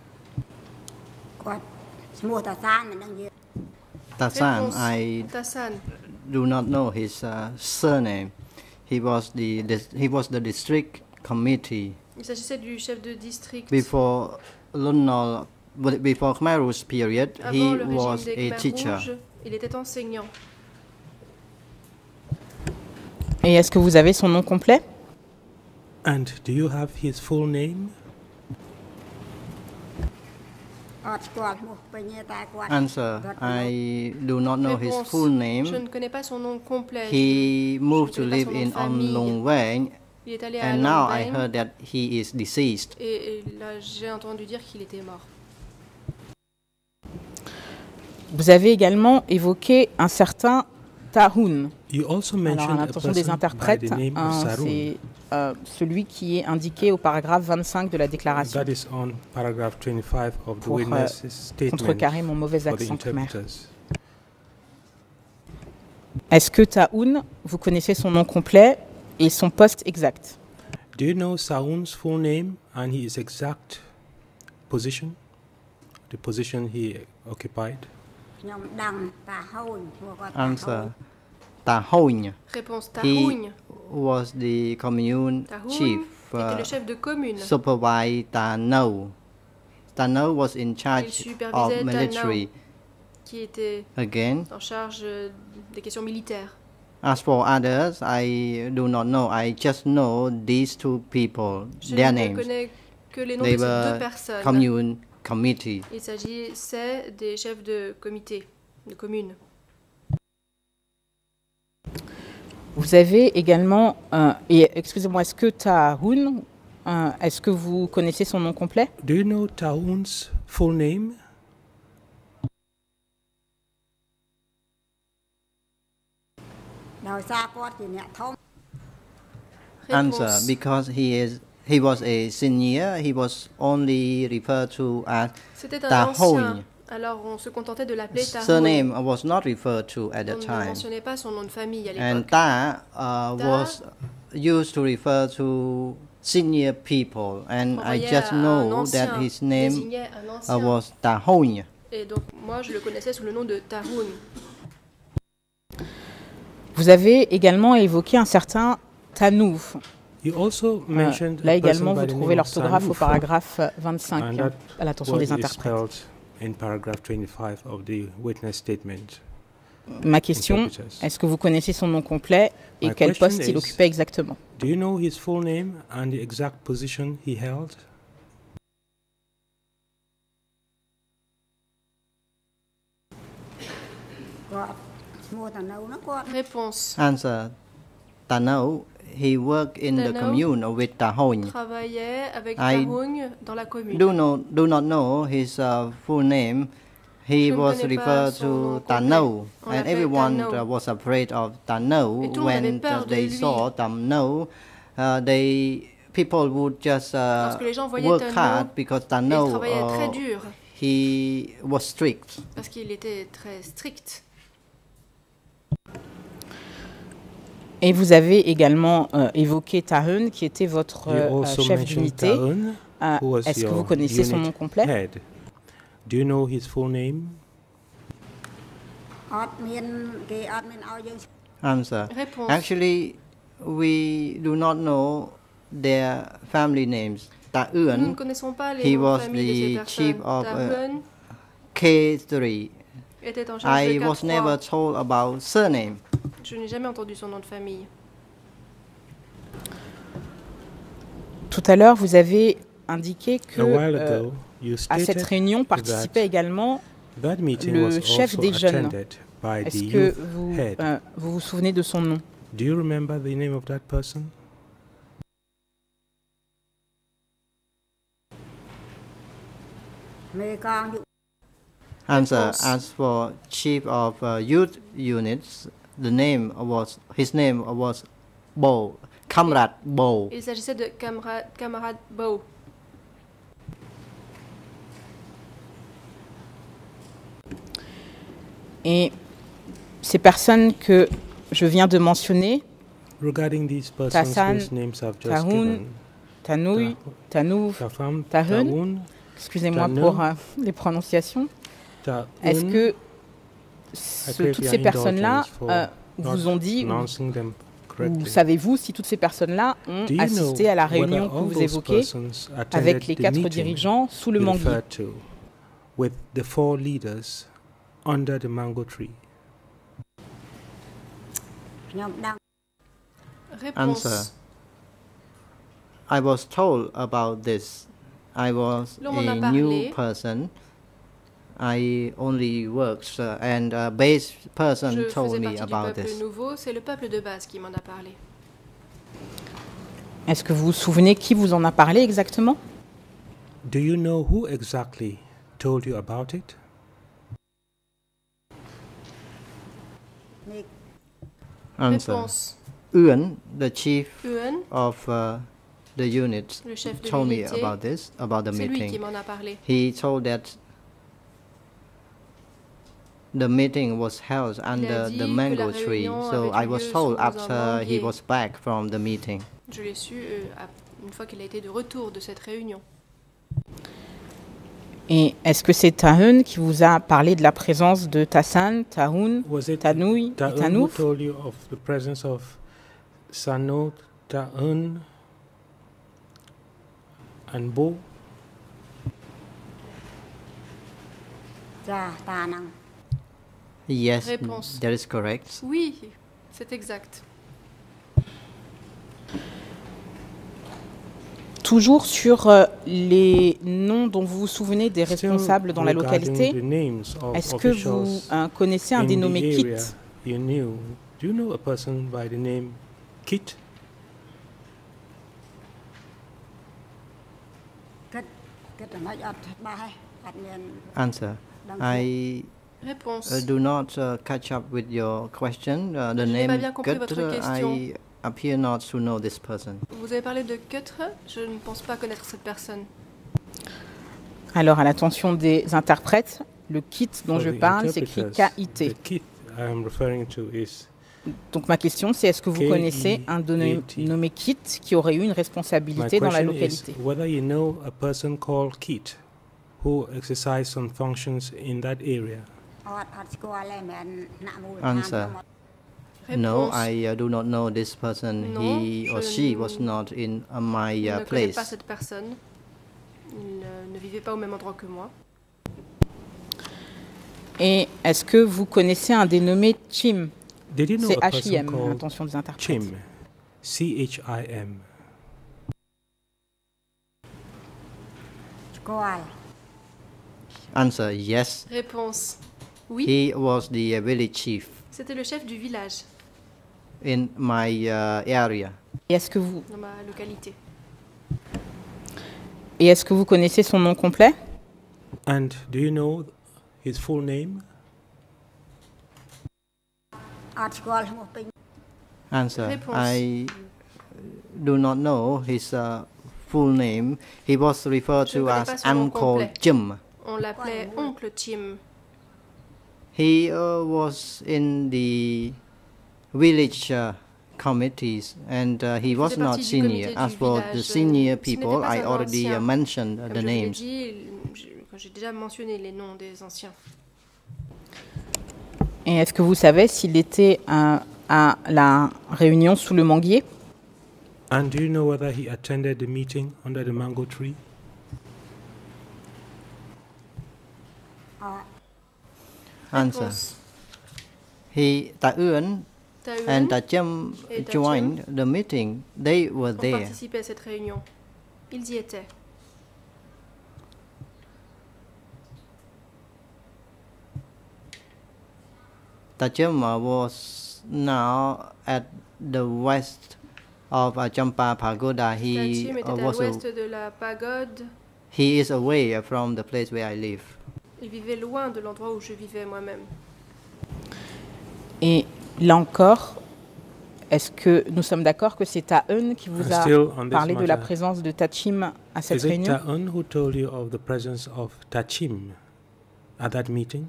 Tassan, I Tassan. do not know his uh, surname. He was the, the he was the district committee. Il s'agissait du chef de district. Before Lunnol, before Khmer Rouge period, Avant he le was régime des a Khmer teacher. Rouges, il était enseignant. Et est-ce que vous avez son nom complet? And do you have his full name? Answer: I do not know his full name. Je ne connais pas son nom complet. He moved to live in On Long Wang, and now I heard that he is deceased. Et, et là, j'ai entendu dire qu'il était mort. Vous avez également évoqué un certain Tahoun. Alors, à l'intention des interprètes, hein, c'est euh, celui qui est indiqué au paragraphe vingt-cinq de la déclaration. Pour euh, contrecarrer mon mauvais accent khmer. Est-ce que Tahoun, vous connaissez son nom complet et son poste exact? Do you know Saoun's full name and his exact position, the position he occupied? Answer: Tahoun. Réponse: Tahoun. He was the commune chief. Était le chef de commune. Supervised Tanau. Tanau was in charge of military. Qui était Again. en charge des questions militaires. As for others, I do not know. I just know these two people. Je their ne names. connais que les noms They de ces were deux personnes. commune committee. Il s'agissait des chefs de comité, de commune. Vous avez également, euh, et excusez-moi, est-ce que Tahoun, euh, est-ce que vous connaissez son nom complet? Do you know Tahoun's full name? Answer: because he is he was a senior, he was only referred to as Tahoun. Alors on se contentait de l'appeler Tahoun. Surname was not referred to at the On time. ne mentionnait pas son nom de famille à l'époque. And Ta uh, was used to refer to senior people, and I just know that his name uh, was Tahoun. Et donc moi je le connaissais sous le nom de Tahoun. Vous avez également évoqué un certain Tanouf. Also euh, là également, vous trouvez l'orthographe au paragraphe vingt-cinq, hein, à l'attention des interprètes. In paragraph twenty-five of the witness statement. Ma question, est-ce que vous connaissez son nom complet et My quel poste il occupait exactement? Do you know his full name and the exact position he held? Réponse. Answer: Tanau. He worked in Tanau the commune with Tahoun. Travaillait avec Tahoun dans la commune. Do not do not know his uh, full name. He Je was referred to Tanau, and everyone uh, was afraid of Tanau. When uh, they saw Tanau, uh, they people would just uh, work Tanau, hard because Tanau uh, dur. he was strict. Parce qu'il était très strict. Et vous avez également euh, évoqué Tahun, qui était votre euh, chef d'unité. Euh, Est-ce que vous connaissez son nom complet? Head. Do you know his full name? Answer. Réponse. Actually, we do not know their family names. Ta Nous ne Eun, connaissons pas les he noms de was famille de the ces chief personnes. of Ta uh, Eun K three. était en charge I de K was never trois. told about surname. Je n'ai jamais entendu son nom de famille. Tout à l'heure, vous avez indiqué que A while euh, ago, you à cette stated réunion participait également that meeting le was chef also des jeunes. attended by Est-ce the que youth vous, head. euh, vous vous souvenez de son nom? Do you remember the name of that person? Answer. Réponse. As for chief of uh, youth units, the name was his name was Bo, Kamrat Bo. Il s'agissait de camarade, camarade Bo. Et ces personnes que je viens de mentionner, Regarding these persons Tassan, whose names I've just Tahun, given, Tanouy, Tanou, Tafam, Tahun, Taun, excusez-moi Tanou, pour euh, les prononciations, Taun, est-ce que ce- crave toutes your ces personnes-là indulgence for euh, not vous ont dit, ou, pronouncing them ou correctly. savez-vous si toutes ces personnes-là ont Do you assisté know à la whether réunion que all vous those évoquez persons attended avec les the quatre meeting dirigeants sous le you manguier? referred to with the four leaders under the mango tree? Réponse. Answer. I was told about this. I was L'on m'en a a new parlé. person. I only worked uh, and a base person Je told faisais me partie du about peuple this. nouveau. C'est le peuple de base qui m'en a parlé. Est-ce que vous vous souvenez qui vous en a parlé exactement? Do you know who exactly told you about it? Answer. Réponse. Eun, the chief Eun, of uh, the unit, le chef de told me l'unité, about this, about the c'est lui qui meeting. m'en a parlé. He told that the meeting was held under dit the que mango la tree. réunion So avait I eu was lieu told sous un after he manguier. was back from the meeting. Je l'ai su euh, à- une fois qu'il a été de retour de cette réunion. Et est-ce que c'est Tahun qui vous a parlé de la présence de Tassan, Tahoun, Was it Tanouy et Taun who Tanouf? told you of the presence of Sanot, Taun, and Bo? Yes, Réponse. that is correct. Oui, c'est exact. Toujours sur euh, les noms dont vous vous souvenez des Still responsables dans la regarding localité, the names of est-ce que vous officials euh, connaissez un in the dénommé area Kit? you knew. Do you know a person by the name Kit? Answer. I Réponse. uh, do not uh, catch up with your question. Uh, the Je n'ai name pas bien compris votre Gutre, question. I appear not to know this person. Vous avez parlé de Kutre. Je ne pense pas connaître cette personne. Alors, à l'attention des interprètes, le Kit dont For je the parle s'écrit interpreters, K I T. the Kit I am referring to is Donc ma question c'est est-ce que vous K I connaissez un dénommé Kit qui aurait eu une my responsabilité dans la question is localité? whether you know a person called Kit who exercised some functions in that area. Answer. No, I uh, do not know this person. Non, he or je she ne- was not in uh, my Je uh, ne connais pas place. cette personne. Il ne, ne vivait pas au même endroit que moi. Et est-ce que vous connaissez un dénommé Chim? Did you know C'est a H I person M, called attention des interprètes. Chim? C H I M. Answer. Yes. Réponse. Oui, He was the uh, village chief c'était le chef du village in my uh, area. Et est-ce que vous dans ma localité. et est-ce que vous connaissez son nom complet? And do you know his full name? Answer. Réponse. I do not know his uh, full name. He was referred Je ne to connais as pas son nom Uncle complet. Jim. On l'appelait Oncle Tim. He uh, was in the village uh, committees, and uh, he was not senior. As for the senior people, I already uh, mentioned uh, the names. J'ai déjà mentionné les noms des anciens. Et est-ce que vous savez s'il était à, à la réunion sous le manguier? And do you know whether he attended the meeting under the mango tree? Answer. He, Ta Eun and Ta Chum joined the meeting. They were there. Ont participé à cette réunion. Ils y étaient. Ta Chum was now at the west of uh, Champa Pagoda. He uh, was à l'ouest de la pagode. He is away from the place where I live. Il vivait loin de l'endroit où je vivais moi-même. Et là encore, est-ce que nous sommes d'accord que c'est Ta Eun qui vous a parlé de la présence de Tachim à cette réunion? Is it Ta Eun who told you of the presence of Tachim at that meeting?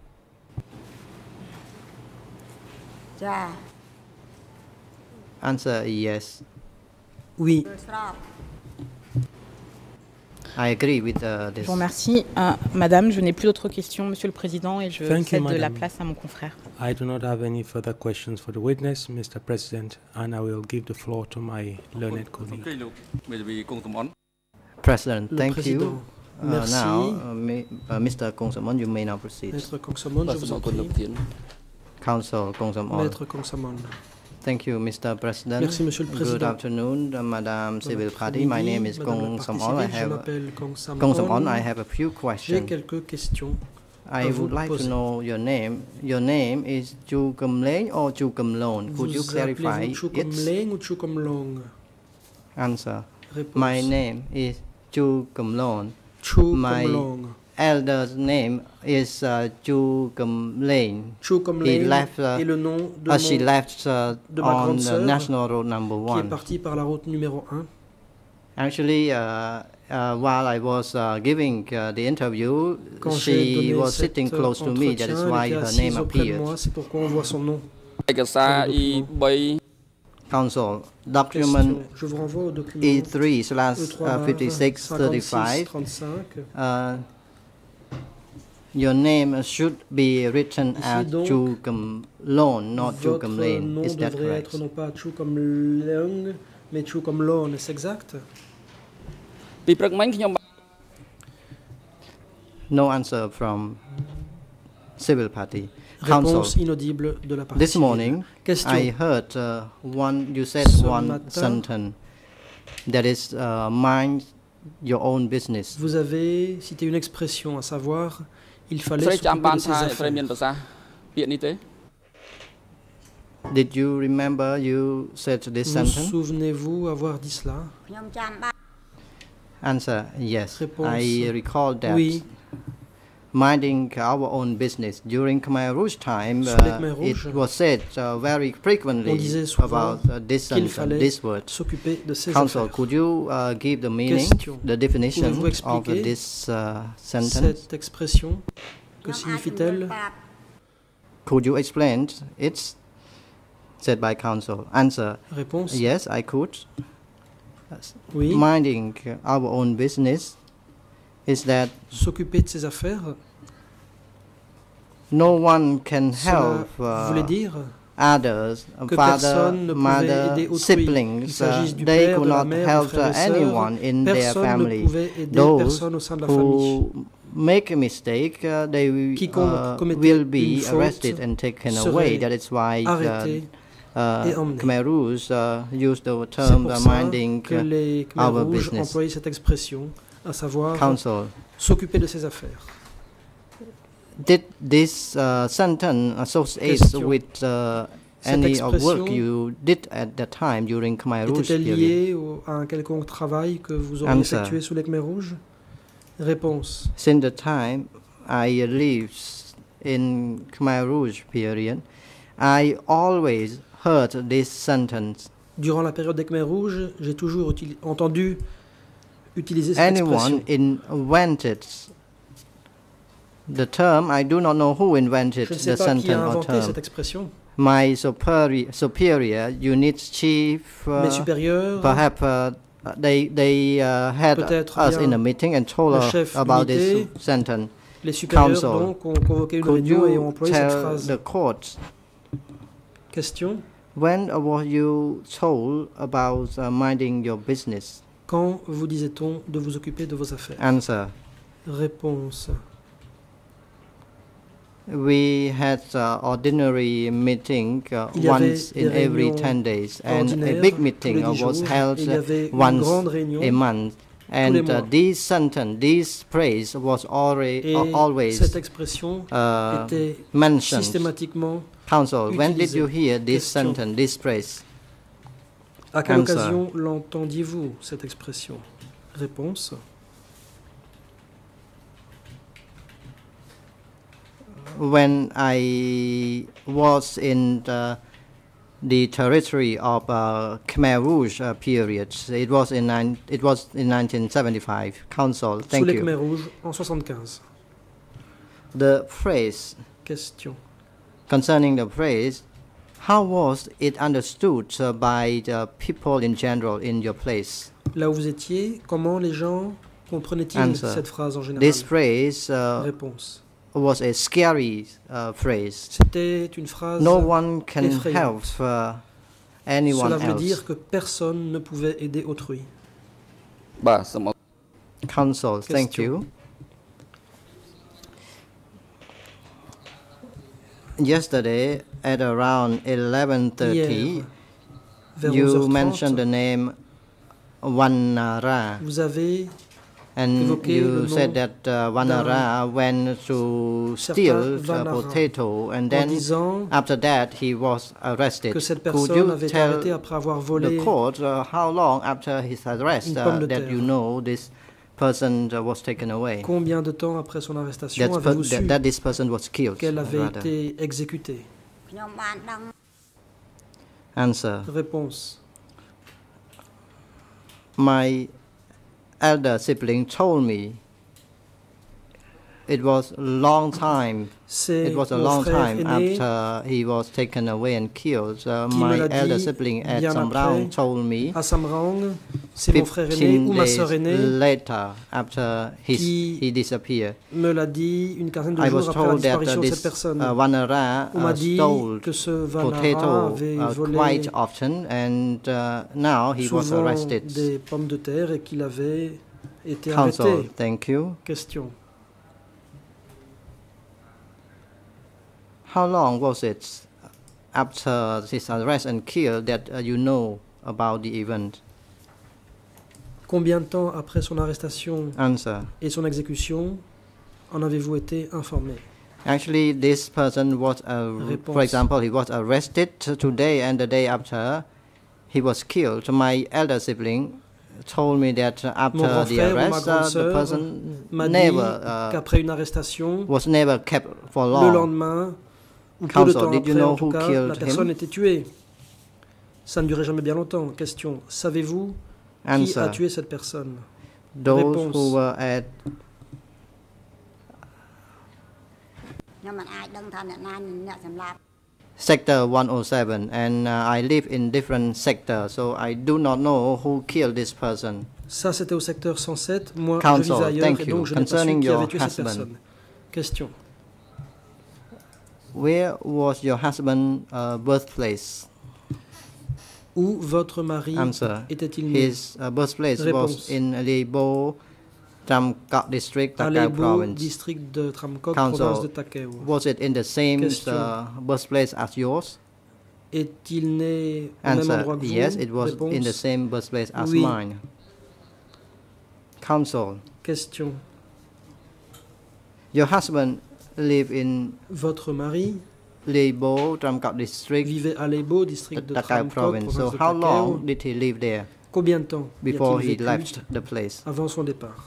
Yeah. Answer yes. Oui. I agree with uh, this. Je vous remercie. Uh, Madame, je n'ai plus d'autres questions, Monsieur le Président, et je Thank cède you, de la place à mon confrère. I do not have any further questions for the witness, Mister President, and I will give the floor to my learned colleague. President, thank président. you. Uh, now, uh, mi, uh, Mister Kong Samon, you may now proceed. Maître Kong Samon, je vous en prie. Council Kong Samon. Maître Kong Samon. Thank you, Mister President. Merci, Monsieur le Président. Good afternoon, uh, Madam Civil Party. My name is Kong Samon. I have Kong Kong Samon. I have a few questions. J'ai quelques questions. I would like to know your name. Your name is Chu Kum Leng or Chu Kum Lon? Could you clarify it? Chu Kum Leng ou Chu Kum Long? Answer. Réponse. My name is Chu Kum Lon. Chu My Kum Long. elder's name is uh, Chu Kum Leng. Chu Kum He Leng left. Uh, est le nom de uh, mon, she left uh, de ma on grande the sœur, National Road Number qui est One. partie par la route numéro un. Actually, uh, uh, while I was uh, giving uh, the interview, Quand she was sitting close to me. That is why her name appeared. C'est pourquoi on voit son nom. Council document Je vous renvoie au document E three slash fifty-six thirty-five. Uh, your name should be written as Chu Kum Lon, not Chu Kum Leng. Is that correct? Être non pas Chu Kum Leng, mais Chu Kum Lon. Est-ce exact? No answer from Civil Party. Réponse Council. inaudible de la partie. This morning, Question. I heard uh, one. You said Ce one matin, sentence. That is, uh, mind your own business. Vous avez cité une expression, à savoir, il fallait s'occuper de ses affaires. Did you remember you said this Vous sentence? souvenez-vous avoir dit cela? Answer, yes. Réponse. I recall that. Oui. Minding our own business. During Khmer Rouge time, Sous les uh, Khmer Rouges, it was said uh, very frequently on disait souvent about uh, this qu'il sentence, fallait this word. s'occuper de ses Council, affaires. could you uh, give the meaning, Question. the definition Pouvez-vous of expliquer this uh, sentence? Cette expression, que signifie-t-elle? Could you explain it? Said by Council. Answer. Réponse. Yes, I could. Oui. Minding our own business is that S'occuper de ses affaires, no one can cela help uh, voulait dire others, que father, personne ne pouvait mother, aider autrui. siblings, Qu'il uh, s'agisse du they père, could de la not mère, help du frère et sœur, anyone in their personne family. ne pouvait aider Those personne au sein de la famille. who make a mistake, uh, they Quiconque uh, commettait will une be faute arrested and taken serait away. That is why arrêté uh, uh, et emmené. Khmer Rouge uh, use the C'est term pour uh, ça minding que uh, les Khmer our Rouges business. employaient cette expression, à savoir Council. s'occuper de ses affaires. Did this uh, sentence associate Question. with uh, Cette any of work expression you did at that time during Khmer Rouge était-elle period? liée au- à un quelconque travail que vous auriez Answer. effectué sous les Khmer Rouges? Réponse. Since the time I lived in Khmer Rouge period, I always heard this sentence. Durant la période des Khmer Rouges, j'ai toujours util- entendu utiliser cette Anyone expression. invented the term. I do not know who invented Je ne sais the pas qui a sentence or inventé term. cette expression. My superior, superior unit chief, uh, mes supérieurs, perhaps uh, they they uh, had us in a meeting and told us about this sentence. Les supérieurs donc ont convoqué une réunion et ont employé cette phrase. The court, question. When were you told about uh, minding your business? Quand vous disait-on de vous occuper de vos affaires? Answer. Réponse. We had uh, ordinary meeting uh, once in every ten days, and a big meeting uh, was held uh, once a month. And uh, this sentence, this phrase was already, uh, always uh, mentioned. Counsel, when did you hear this sentence, this phrase? À quelle occasion l'entendiez-vous, cette expression? Réponse. When I was in the, the territory of uh, Khmer Rouge uh, period, it was in nine, it was in nineteen seventy-five. Counsel, thank Sous les you. Khmer Rouges en soixante-quinze. The phrase. Question. Concerning the phrase, how was it understood uh, by the people in general in your place? Là où vous étiez, comment les gens comprenaient-ils Answer. cette phrase en général? This phrase uh, Réponse. was a scary uh, phrase. C'était une phrase No one can effrayante. help uh, anyone Cela veut else. dire que personne ne pouvait aider autrui. Counsel, thank you. Yesterday at around eleven thirty, you mentioned the name Vanara. Vous avez and you said that uh, Vanara went to steal a potato, and then after that he was arrested. Could you tell the court uh, how long after his arrest uh, that you know this person uh, was taken away? Combien de temps après son arrestation that, avez-vous su that, that this person was killed, qu'elle avait rather. été exécutée? Answer. Réponse. My elder sibling told me it was a long time. It was a long time after he was taken away and killed. Uh, my elder sibling at Samrang told me fifteen days later after his, he disappeared. Me l'a dit une quinzaine de I jours was après la told that disparition uh, de this cette personne. uh, Vanara On m'a uh, dit stole que ce Vanara potato avait uh, volé quite often, and uh, now he was souvent arrested. des pommes de terre et qu'il avait été Counsel, arrêté. thank you. Question. How long was it after his arrest and kill that uh, you know about the event? Combien de temps après son arrestation Answer. et son exécution en avez-vous été informé? Actually, this person was, uh, for example, he was arrested today, and the day after he was killed. My elder sibling told me that after the arrest, uh, the person never uh, qu'après une arrestation, was never kept for long. Le lendemain, ou peu de Counsel, temps did après, you know en tout who cas, killed la personne him? était tuée. Ça ne durait jamais bien longtemps. Question. Savez-vous qui Answer. a tué cette personne? Those Réponse. who were at Sector one oh seven, and uh, I live in different sectors, so I do not know who killed this person. Ça, c'était au secteur cent sept. Moi, Counsel, je vivais ailleurs, thank et you. donc je n'ai pas su Concerning qui your avait tué cette husband. personne. Question. Where was your husband's uh, birthplace? Où votre mari Answer. était-il né? His uh, birthplace Réponse. was in Leibo, Tramkok district, À Takeo Leibo, province. district de Tramkok, Counsel, province de Takeo. was it in the same Question. uh, birthplace as yours? Est-il né au même Answer. endroit que vous? Yes, it was Réponse. in the same birthplace as Oui. mine. Counsel. Question. Your husband lived in Votre mari Leibo, Tramkok district, vivait à Leibo, district de Takeo Tramkok, province. province So de how Takeo. long did he live there Combien de temps y before a-t-il he vécu left the place? avant son départ?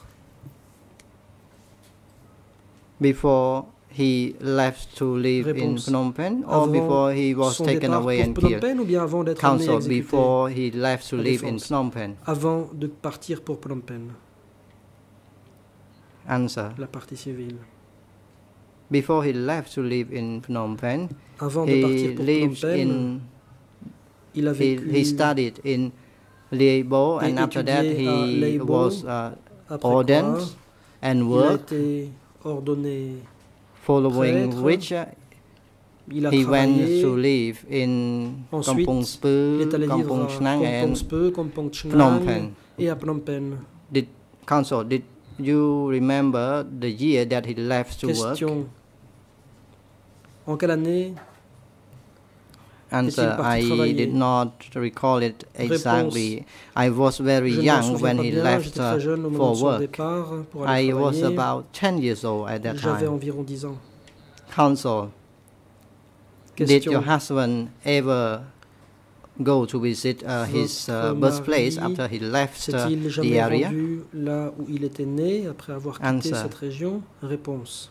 Before he left to live Réponse. in Phnom Penh, or Avant before he was son taken départ away pour and Phnom killed? Penh ou bien avant d'être amené Counsel, exécuté? before he left to La live in défense. Phnom Penh. Avant de partir pour Phnom Penh. Answer. La partie civile. before he left to live in Phnom Penh, Avant de he partir pour lived Phnom Penh, in, il a he, vécu he studied in Leibo, et and after that étudié à he Leibo. was uh, Après ordained quoi, and il a worked, été ordonné following prêtre. which uh, Il a he went travaillé. to live in Ensuite, Kampong il Speu, est allé vivre Kampong à Chnang, Kampong and Speu, Kampong Phnom Chnang Penh. et à Phnom Penh. Did council, did you remember the year that he left to work? Question. En quelle année Answer, I travailler? did not recall it exactly. Réponse. I was very Je ne m'en young souviens when pas he bien, left j'étais très jeune au uh, moment for de son work. départ pour aller I was travailler. about ten years old at that J'avais time. environ dix ans. Council, did Question. your husband ever go to visit uh, his uh, Votre birthplace mari after he left uh, s'est-il the jamais area? rendu là où il était né après avoir quitté Answer. cette région? Réponse.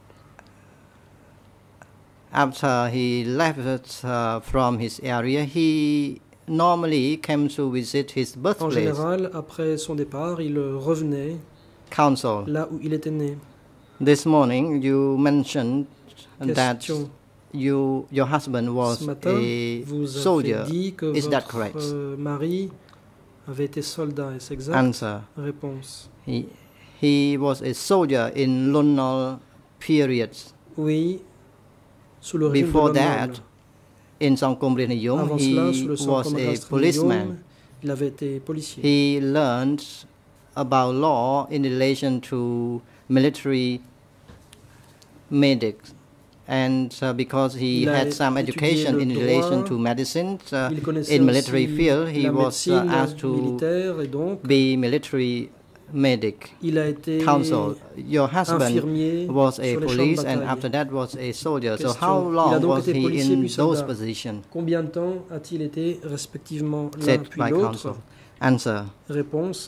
After he left uh, from his area, he normally came to visit his En birthplace. général, après son départ, il revenait Council, là où il était né. this morning you mentioned that Question. you, your husband was Ce matin, a vous soldier. avez dit que Is that votre correct? euh, mari avait été soldat. Est-ce exact? Answer, Réponse. he, he was a soldier in Lon Nol periods. Oui, sous le régime Before de Lon that, Nol. in Sangkom Rinayom, Avant cela, sous he le was Sangkom a Rastramiyom, policeman. il avait été policier. He learned about law in relation to military medics, and uh, because he Il a had some étudié education le in droit, relation to medicine, uh, il connaissait in military aussi field, he la was uh, médecine asked to militaire et donc be military medic. il a été Council, your husband infirmier was a sur les champs de police and bataille. after that was a soldier. So Question. how Il a long donc was été he policier in puis those soldat. positions? Combien de temps a-t-il été respectivement l'un Said puis by l'autre? council. Answer. Réponse.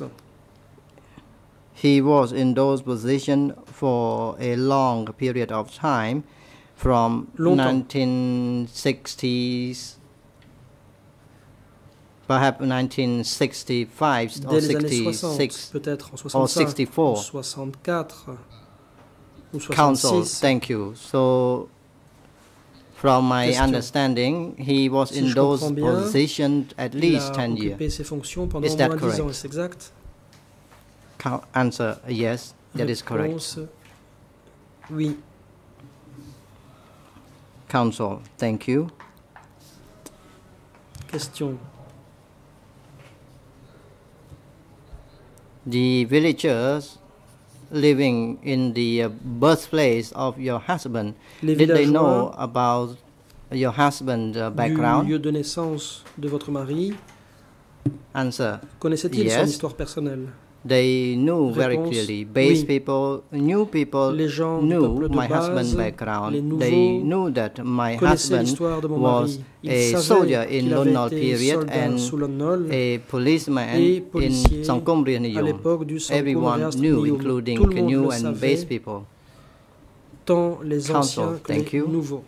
He was in those positions for a long period of time, from Longtemps. nineteen sixties, perhaps nineteen sixty-five or Dès les années soixante, sixty-six peut-être en or soixante-cinq, ou sixty-four. soixante-quatre, ou Council, soixante-six. thank you. So, from my Question. understanding, he was Si in je those comprends bien, positions at Il least a ten years. occupé ses fonctions pendant Is au that moins dix correct? ans, est-ce exact? Cou- Answer, yes, that is correct. Réponse. Oui. Council, thank you. Question. The villagers living in the uh, birthplace of your husband, Les did they villageois know about your husband's uh, du background? lieu de naissance de votre mari, Answer, connaissait-il son Yes. histoire personnelle? they knew very Réponse, clearly. Base oui. people, new people Les gens du knew peuple de my base, husband's les background. nouveaux They knew that my connaissaient husband l'histoire de mon was mari. Ils a savaient soldier in qu'il Lon avait Nol été period soldat and sous Lon Nol a policeman et in policier Sangkom à Rinayom. l'époque du Sangkom Everyone Rastramiyom. knew, Tout le including monde new le and savait, base people. tant les Council, anciens que thank les you. nouveaux.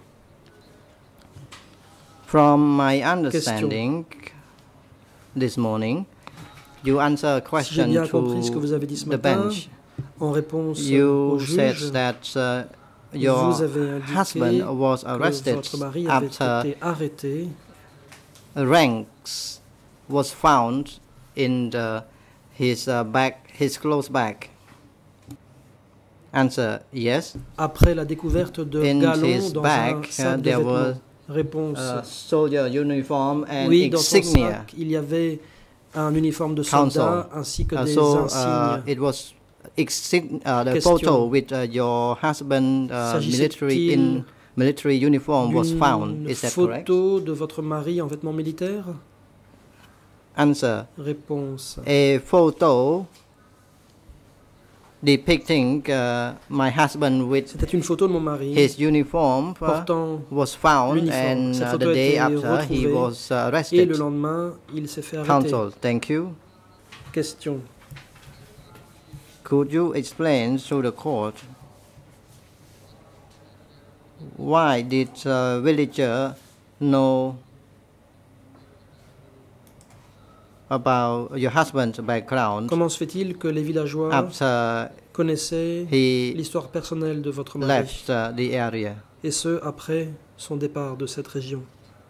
From my understanding this morning, you answer a Si j'ai question bien compris ce que to vous avez dit ce the matin, bench. en réponse au You said juge, that uh, your vous avez indiqué husband was que arrested votre mari avait after été arrêté. ranks was found in the, his uh, back, his clothes bag. Answer, yes. Après la découverte de In galons his dans bag, un uh, sac de there vêtements. was Réponse. a soldier uniform and Oui, dans son insignia. sac, il y avait un uniforme de Council. soldat ainsi que Uh, des so uh, insignes. it was exi- uh, the Question. photo with uh, your husband uh, military S'agissait-il in military uniform was Une found. Is that correct? photo de votre mari en vêtements militaires? Answer. Réponse. A photo depicting uh, my husband with C'était une photo de mon mari his uniform uh, portant was found, l'uniforme. and Cette uh, photo the a day été after he retrouvée was uh, et le arrested. lendemain, il s'est fait arrêter. Counsel, thank you. Question. Could you explain to the court why did uh, villager know about your husband's background Comment se fait-il que les villageois after connaissait l'histoire personnelle de votre mari, left, uh, the area. Et ce, après son départ de cette région.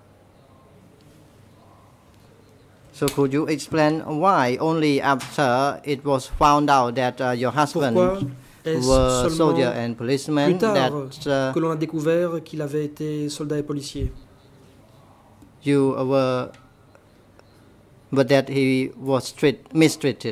So could you explain why only after it was found out that uh, your husband was soldier and policeman plus tard that uh, que l'on a découvert qu'il avait été soldat et policier? You were, but that he was treat, mistreated.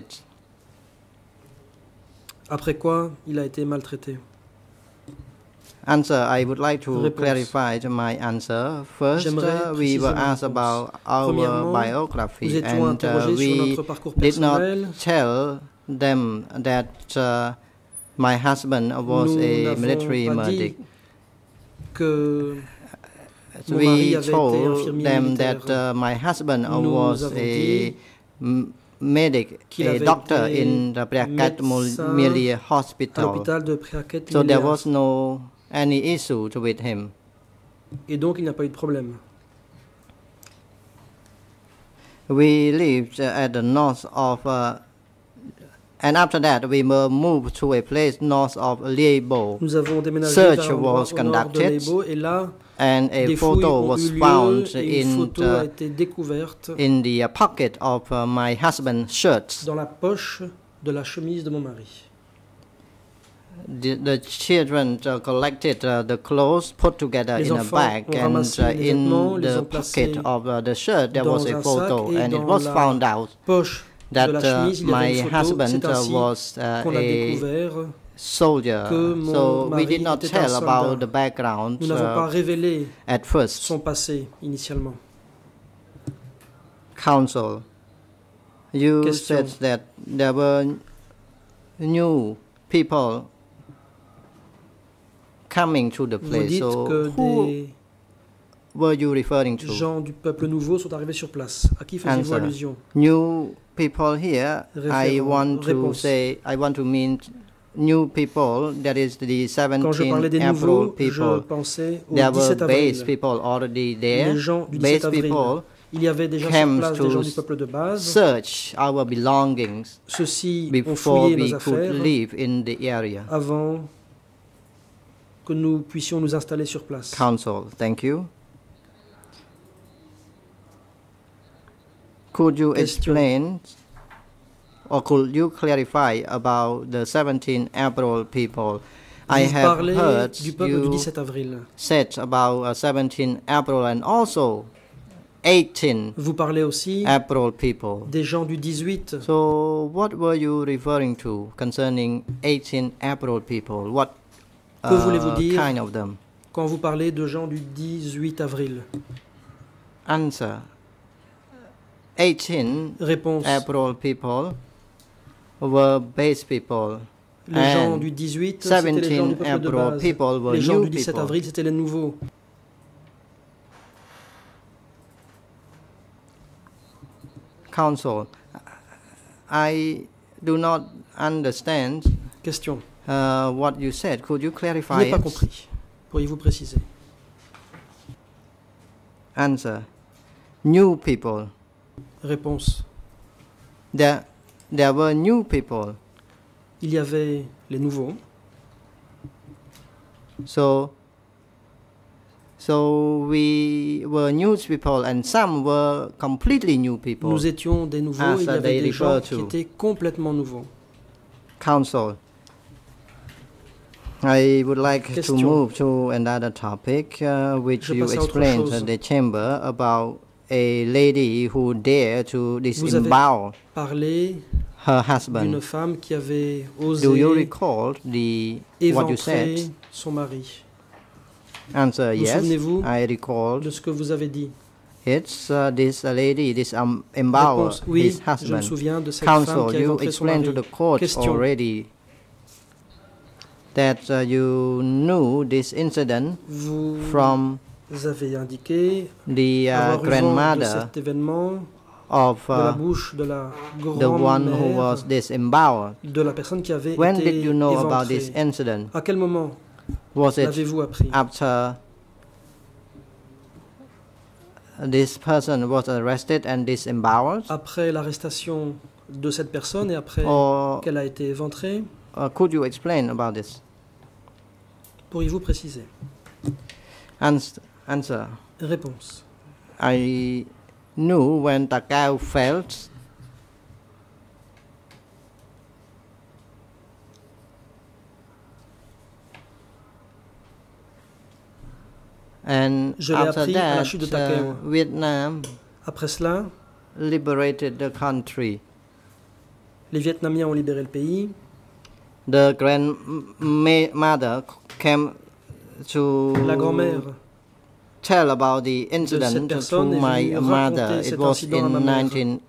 Après quoi, il a été maltraité. Answer, I would like to Réponse. clarify my answer. First, uh, we were asked about our biography, and uh, we did not tell them that uh, my husband was Nous a military medic. Que we told them that uh, my husband Nous was a medic, a doctor in the Priaket Mulia Hospital. So there was no any issue with him. Et donc il n'y a pas eu de problème. We lived uh, at the north of, uh, and after that we were moved to a place north of Liebo. Nous avons déménagé Search vers was au nord de conducted, Liebo, et là, and a des photo fouilles was ont eu lieu, found et une in photo a the, été découverte in the uh, pocket of uh, my husband's shirt. Dans la poche de la chemise de mon mari. The, the children uh, collected uh, the clothes, put together les in a bag, and uh, in the pocket of uh, the shirt there was a photo, and it was found out that uh, my husband uh, was uh, a soldier. So we did not tell about the background uh, at first. Son passé initialement. Counsel, you Question. said that there were new people coming to the place. Vous dites So que who des were you referring to? gens du peuple nouveau sont arrivés sur place. À qui faisiez-vous Answer. allusion? New people here. Référent. I want to Réponse. say I want to mean new people. That is the Quand je parlais seventeenth des April nouveaux, je people. pensais au There were dix-sept base avril. people already there. Les gens du Base dix-sept avril. people Il y avait déjà sur came place des to gens du peuple de base. search our belongings Ceux-ci ont before fouillé we nos could affaires live in the area. avant que nous puissions nous installer sur place. Counsel, thank you. Could you Question. explain or could you clarify about the seventeenth April people? I Vous have parlez heard du peuple du you dix-sept avril. said about uh, seventeenth April and also eighteenth Vous parlez aussi April people. des gens du dix-huit. So what were you referring to concerning eighteenth April people? What Que voulez-vous uh, dire kind of them? quand vous parlez de gens du dix-huit avril? Answer. eighteenth Réponse. April people were base people. Les gens And du dix-huit, c'était les gens du seventeenth peuple de April base. people were Les gens new du dix-sept people. avril, c'était les nouveaux. Counsel, I do not understand Question. uh, what you said. Could you Je clarify n'ai pas it? compris. Pourriez-vous préciser? Answer. New people. Réponse. There, there were new people. Il y avait les nouveaux. So, so we were new people, and some were completely new people. Nous étions des nouveaux, As il y avait they des gens refer qui to. étaient complètement nouveaux. Counsel, I would like Question. to move to another topic, uh, which Je you passe à autre explained chose. to the chamber about a lady who dared to Vous avez disembowel parlé her d'une husband. femme qui avait Do you osé recall the what you said? éventrer son mari. Answer: Vous yes, souvenez-vous I recall. de ce que vous avez dit? It's uh, this uh, lady, this um, embower Réponse. Oui, his je me husband. souviens de cette femme Counsel, qui a you éventré son explained mari. to the court Question. already that uh, you knew this incident Vous from avez indiqué the uh, avoir eu vent de grandmother cet événement of de la uh, bouche de la the one who grand-mère was disemboweled. de la personne qui avait When été did you know about éventrée. this incident? À quel moment Was it l'avez-vous appris? after this person was arrested and disemboweled, Après l'arrestation de cette personne et après or qu'elle a été éventrée, uh, could you explain about this? Pourriez-vous préciser? Ans answer. Réponse. I knew when Takao fell. And Je l'ai after appris that, à la chute de Takeo. uh, Vietnam Après cela, liberated the country. Les Vietnamiens ont libéré le pays. The grandmother came to La grand-mère tell about the incident to my mother. It was in nineteen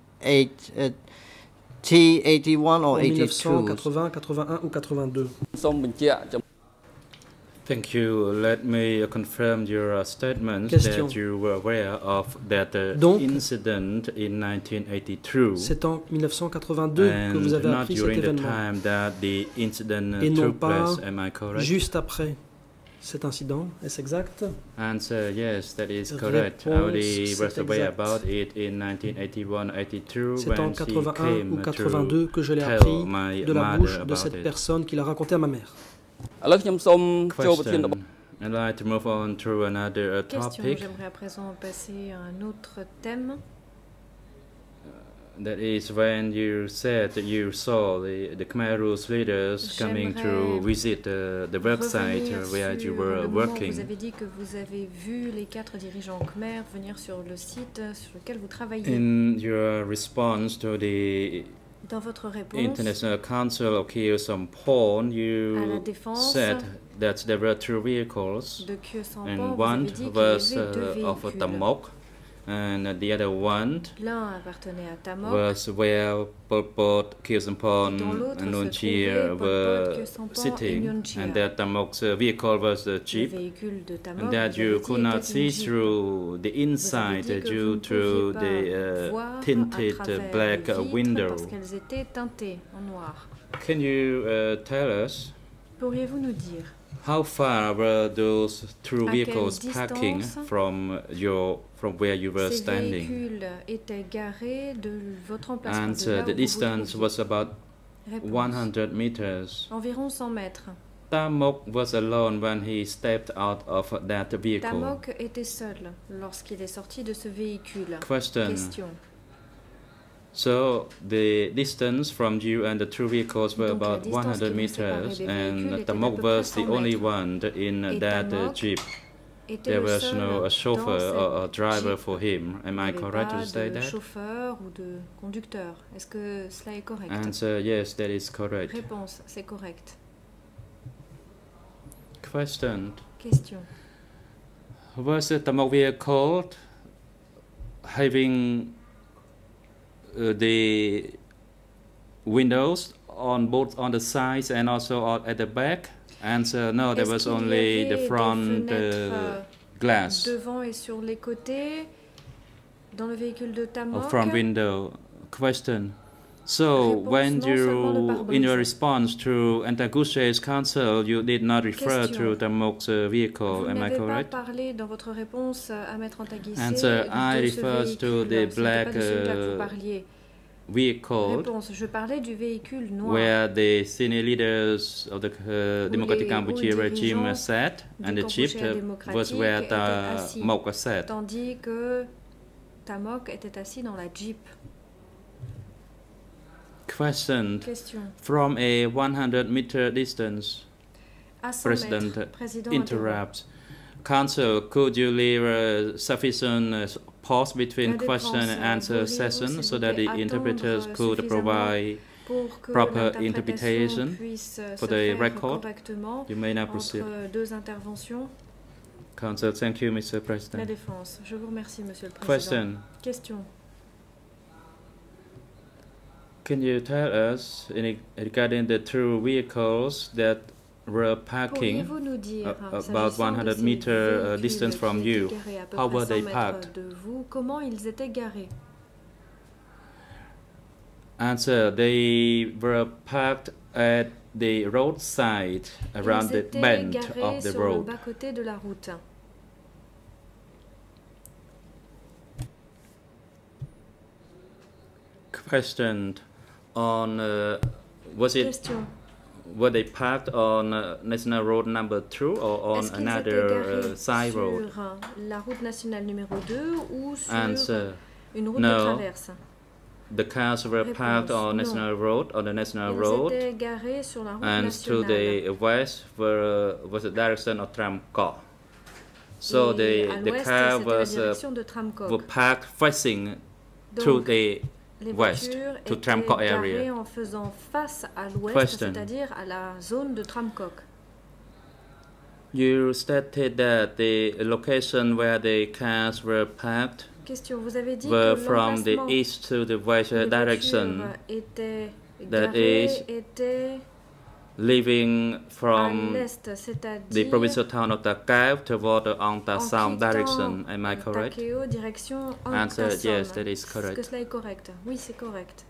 eighty-one or eighty-two. mille neuf cent quatre-vingts, quatre-vingt-un ou quatre-vingt-deux. Thank you. Let me confirm your statement Question. that you were aware of that uh, Donc, incident in nineteen eighty-two. C'est en mille neuf cent quatre-vingt-deux que vous avez not appris cet during the événement. time that the incident Et non took pas place. Am I correct? juste après cet incident. Est-ce exact? Answer: yes, that is correct. I already was aware about it in nineteen eighty-one eighty-two C'est when en she quatre-vingt-un ou came quatre-vingt-deux to que je l'ai tell appris my de la mother bouche de about cette it. personne qui l'a raconté à ma mère. Question. I'd like to move on to another uh, Question. topic. J'aimerais à présent passer à un autre thème. That is when you said that you saw the, the Khmer Rouge leaders coming to visit uh, the worksite where you were le moment où working. vous avez dit que vous avez vu les quatre dirigeants khmer venir sur le site sur lequel vous travaillez. In your response to the Dans votre réponse International Council of Kyeosam Pon, you à la défense said that there were two vehicles, de Kyeosam and Pon, vous one avez dit qu'il y was avait deux uh, of véhicules. Tamok, and the other one L'un appartenait à Tamok, was where Pol Pot, Kyeosam Pon, dans l'autre and se Nuon Chea trouvaient Pol Pot, were Kyeosam Pon et sitting, Nuon Chea. and that Tamok's uh, vehicle was the Le Jeep, véhicule de Tamok, and that vous you avez could dit, not était see une Jeep. through the Vous avez inside dit que vous due ne to pouviez the pas uh, voir à tinted travers uh, black les uh, vitres window. parce qu'elles étaient teintées en noir. Can you uh, tell us Pourriez-vous nous dire how far were those two à vehicles quelle parking distance from your from where you were ces standing? véhicules étaient garés de votre emplacement And de là uh, où the vous distance vous was about Réponse. one hundred meters. Environ cent mètres. Tamok was alone when he stepped out of that vehicle. Tamok était seul lorsqu'il est sorti de ce véhicule. Question. Question. So the distance from you and the two vehicles were Donc, la about distance one hundred qui nous séparait meters, des véhicules and était d'à Tamok peu près was the cent only mètres. one in Et that uh, Tamok jeep. était There le was seul no a dans chauffeur cette or a driver Jeep. for him. Am Il I n'y avait correct pas to say de that? chauffeur ou de conducteur. Est-ce que cela est correct? Answer: yes, that is correct. Réponse, c'est correct. Question. Question. Was the Tamok vehicle having uh, the windows on both on the sides and also on, at the back? Answer: no, there Est-ce was qu'il y only avait the des front fenêtres, uh, euh, glass devant et sur les côtés dans le véhicule de Tamok? or front window. Question. So Réponse, when non seulement le you, pare-brise. in your response to Antaguche's counsel, you did not refer Question. to Tamok's uh, vehicle. Vous Am I n'avez pas correct? parlé dans votre réponse à Maître Antaguissé Answer: I de ce refers to véhicule. the Ce n'était black pas de celui-là que vous uh, parliez. vehicle Réponse, je parlais du véhicule noir. where the senior leaders of the uh, Democratic les Cambodia hauts regime dirigeants sat, and du the jeep Kampuchea uh, was démocratique where étaient assis. Tamok sat. Tandis que Tamok était assis dans la Jeep. Question. Question. From a one hundred meter distance, À cent President mètres, président interrupts. Counsel, could you leave a sufficient uh, pause between La question and défense, answer pourriez-vous, session s'il so vous that plaît, the interpreters attendre could suffisamment provide pour que proper l'interprétation interpretation puisse for se the faire record? correctement You may now proceed. entre deux interventions? Counsel, thank you, Mister La President. défense. Je vous remercie, Monsieur le Président. Question. Question. Can you tell us in, regarding the two vehicles that were parking Pourriez-vous nous dire, uh, about s'agissant one de hundred ces meter uh, véhicules distance qui from étaient you, garés à peu how près were they cent mètres parked? de vous, comment ils étaient garés? Answer: they were parked at the roadside around Ils the étaient bend garés of the sur le road. bas-côté de la route. Question: on uh, was it Question. were they parked on uh, National Road number two or on another uh, side road? Sur la route nationale numéro deux ou sur Answer. Une route no. de traverse? The cars were Réponse. parked on Non. National Road, on the National Ils Road, étaient garés sur la route and nationale. to the west were, uh, was the direction of Tramco. So Et the, à the l'ouest, car c'était la was uh, direction de Tramcock. were parked facing Donc, through the les west voitures to étaient Tramco garées area. en faisant face à l'ouest, Question. c'est-à-dire à la zone de Tramcock. You stated that the location where the cars were parked Question. Vous avez dit were que from the l'emplacement east to the west des direction, voitures étaient that garées is était leaving à from l'est, the c'est-à-dire provincial town of Takao toward the Ongta en Sound quittant direction. Am I correct? Takeo, direction Answer, Ongta yes, Sound. that is Est-ce que correct. cela est correct? Oui, c'est correct.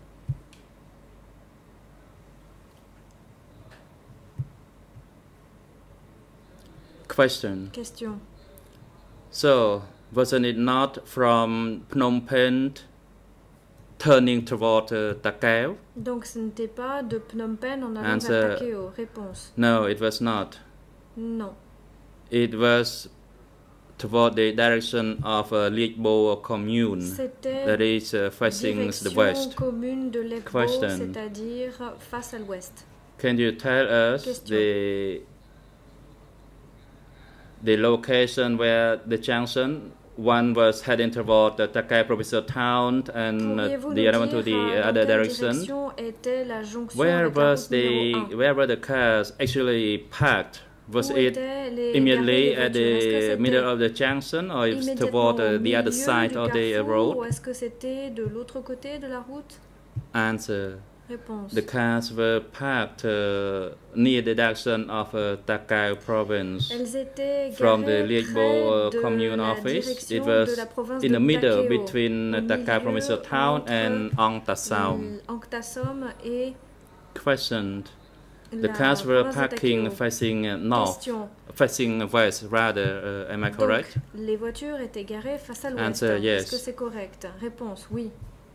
Question. Question. So, wasn't it not from Phnom Penh turning toward uh, Takao? Donc ce n'était pas de Phnom Penh en allant Answer. vers Takeo. Réponse. No, it was not. Non. It was toward the direction of uh, Liegbo commune, C'était that is uh, facing the direction west. commune de Legbo, Question. c'est-à-dire face à l'ouest. Can you tell us Question. the the location where the junction, one was heading toward the Takao provincial town and uh, Pourriez-vous the nous other one to dire, the euh, dans other quelle direction? direction était la jonction Where avec la was route the numéro un? where were the cars actually parked? Was Où it étaient les- immediately garées at les voitures? Est-ce que the c'était middle of the junction, or it's immédiatement toward au uh, the other milieu side du of the uh, carrefour, road? ou est-ce que c'était de l'autre côté de la route? Answer. Réponse. The cars were parked uh, near the junction of uh, Takao province. Elles étaient From the garées Liegbo près uh, de commune la office, direction it de was la province in de the middle Takeo, between au uh, Takao milieu provincial town entre and Ongta Sound. Ongta Som et Questioned. The la cars were province de parking Takeo. facing uh, north, Question. facing west rather. Uh, am I Donc, correct? les voitures étaient garées face à l'ouest. Answer, yes. Est-ce que c'est correct? Réponse, oui.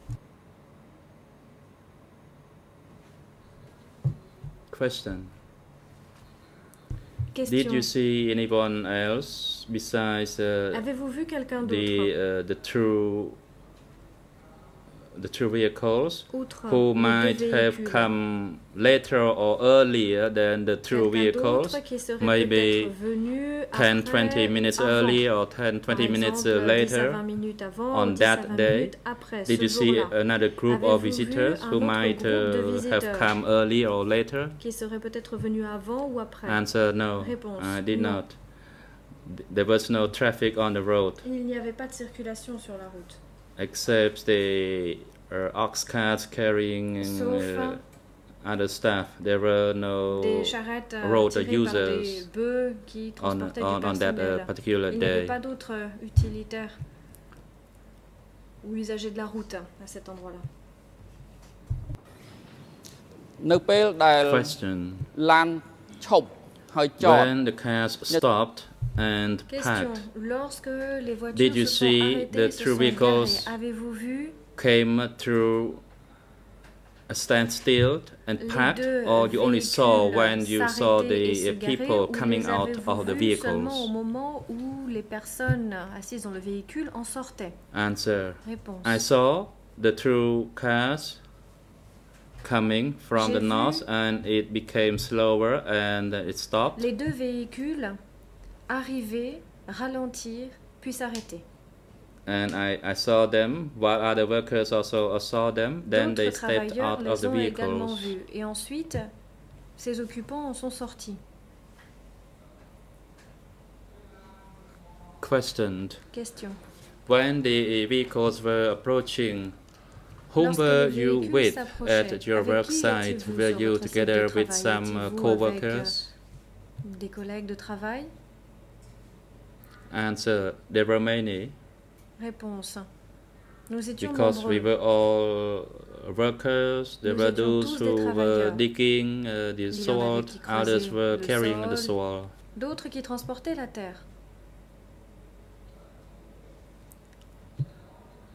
Question. Question. Did you see anyone else besides uh, Avez-vous vu quelqu'un d'autre the uh, the true the two vehicles outre who les might deux have véhicules? come later or earlier than the two Quelqu'un vehicles, d'autre qui serait maybe peut-être venu ten, après, twenty minutes avant. early or ten, Par twenty minutes exemple, uh, dix à later vingt minutes avant, on dix à that vingt day? minutes après, Did ce you see jour-là. another group Avez-vous of vu visitors un who autre might groupe de uh, have visiteurs come early or later? qui serait peut-être venu avant ou après? Answer no. Réponse, I did non. not. Th- There was no traffic on the road Il n'y avait pas de circulation sur la route. except the uh, ox carts carrying Sauf uh, other stuff. There were no des charrettes euh, road tirées par des users bœufs qui on, transportaient on, du on that personnel. uh, particular Il n'y avait day. pas d'autres euh, utilitaires ou usagers de la route à cet endroit-là. នៅពេលដែល Question. ឡានឈប់ហើយចត When the cars stopped and Question. parked, Lorsque les voitures Did you se sont see arrêtées, the se two sont vehicles garées, avez-vous vu came through a standstill and les parked, deux or you only saw véhicules when you saw s'arrêter et se the garer, people ou coming les out avez-vous of the vus seulement au vehicles? moment où les personnes assises dans le véhicule en sortaient? Answer. Réponse. I saw the two cars coming from J'ai the vu north and it became slower and it stopped. Les deux véhicules arriver, ralentir, puis s'arrêter. And I, I saw them while other workers also saw them. Then they D'autres stepped travailleurs out les of the ont également vehicles. vus. Et ensuite, ces occupants en sont sortis. Questioned. Question. When the vehicles were approaching, whom Lorsque were les you véhicules with s'approchaient, at your avec work qui site? étiez-vous Were sur you votre site de together with travail? some uh, Étiez-vous co-workers? avec, euh, des collègues de travail? Answer. There were many Réponse. Nous étions because nombreux. we were all workers. There Nous were étions those tous des who were travailleurs. digging uh, the Il y en avait soil. qui Others creusaient were le carrying the sol. soil. D'autres qui transportaient la terre.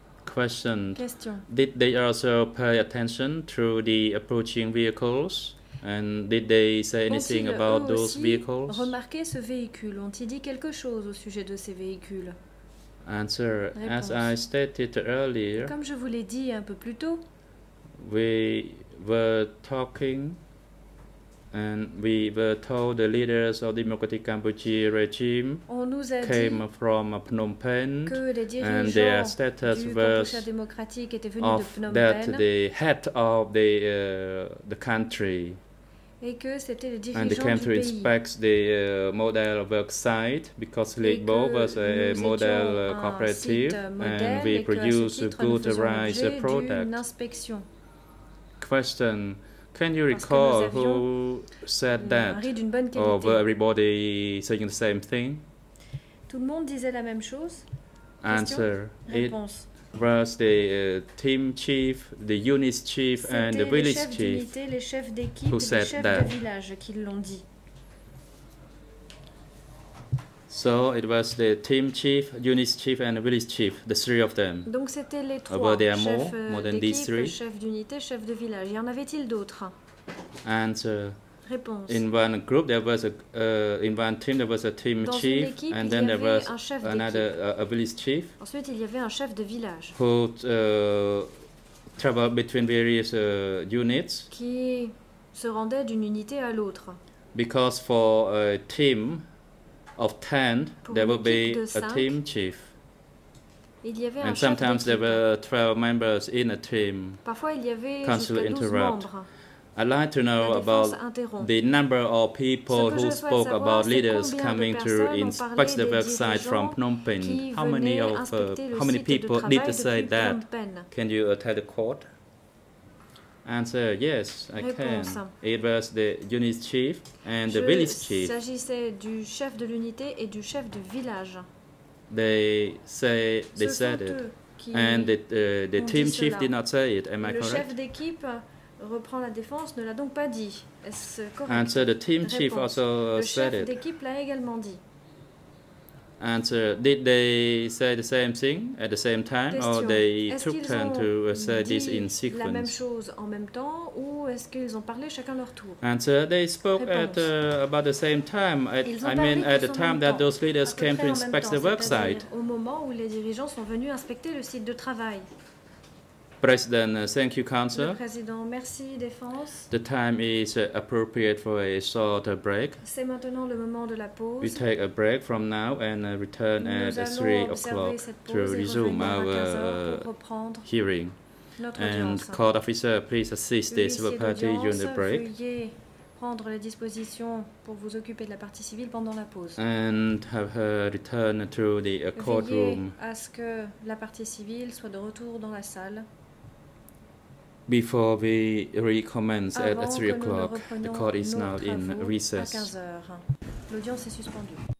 Question. Question. Did they also pay attention to the approaching vehicles? And did they say anything about those vehicles? Remarquez ce véhicule. Ont-ils dit quelque chose au sujet de ces véhicules? Answer. As I stated earlier, comme je vous l'ai dit un peu plus tôt, we were talking and we were told the leaders of the Democratic Cambodia regime came from Phnom Penh and their status was of that the head of the, uh, the country. Et que c'était le dirigeant and the country du pays. inspects the uh, model work site because Legbo was a model uh, cooperative and we produce good rice products. Question: can you recall who said that, or were everybody saying the same thing? Tout le monde disait la même chose. Answer: it was the uh, team chief, the unit chief, and the village chief les chefs d'équipe who et said les chefs that. de village qui l'ont dit. So it was the team chief, unit chief, and the village chief, the three of them. Donc c'était les trois, Were there more, chefs more than these three? d'équipe, chefs d'unité, chefs de village. Y en avait-il d'autres? Answer: Réponse. in one group there was a, uh, in one team there was a team Dans chief, une équipe, and il then y there avait was un chef another uh, a village chief Ensuite, il y avait un chef de village who uh, traveled between various uh, units. qui se rendait d'une unité à l'autre. Because for a team of ten, Pour there une will be équipe de a cinq, team chief. Il y avait un And chef sometimes there d'équipe. were twelve members in a team. Parfois, il y avait Council jusqu'à douze interrupt. membres. I'd like to know La défense about interrompt. the number of people Ce que je who souhaite spoke savoir, about c'est leaders combien de coming to personnes ont inspect parlé the des website from dirigeants Phnom Penh. qui How many venaient of uh, inspecter le how many site de people travail did to say depuis that? Phnom Penh. Can you uh, tell the court? Answer: yes, I Réponse. can. It was the unit chief and the Je- village chief. s'agissait du chef de l'unité et du chef de village. They say they Ce said sont it, eux qui and the, uh, the ont team dit chief cela. did not say it. Am I Le correct? chef d'équipe reprend la défense, ne l'a donc pas dit. Est-ce correct? Answer: the team chief Réponse. also Le said chef it. d'équipe l'a également dit. Answer: did they say the same thing at the same time, or Question. they Est-ce took qu'ils turn ont to uh, say this dit in la même sequence? chose en même temps ou est-ce qu'ils ont parlé chacun leur tour? Answer: they spoke Réponse. at uh, about the same time. At, Ils ont I parlé mean, at the tous en time même that temps, those leaders à peu came près to en même inspect temps, the c'est-à-dire website. au moment où les dirigeants sont venus inspecter le site de travail. President, uh, thank you, Le Council. président, merci défense. The time is uh, appropriate for a short uh, break. C'est maintenant le moment de la pause. We take a break from now and uh, return Nous at allons three observer o'clock cette to pause et resume revenir à our quinze heures uh, pour reprendre hearing. notre And audience. court officer, please assist the civil Huissier party during d'audience, the break. veuillez prendre les dispositions pour vous occuper de la partie civile pendant la pause. And have her return to the uh, Veillez courtroom à ce que la partie civile soit de retour dans la salle before we recommence at avant three que nous ne o'clock. The reprenions court is nos now in travaux à recess. quinze heures. L'audience est suspendue.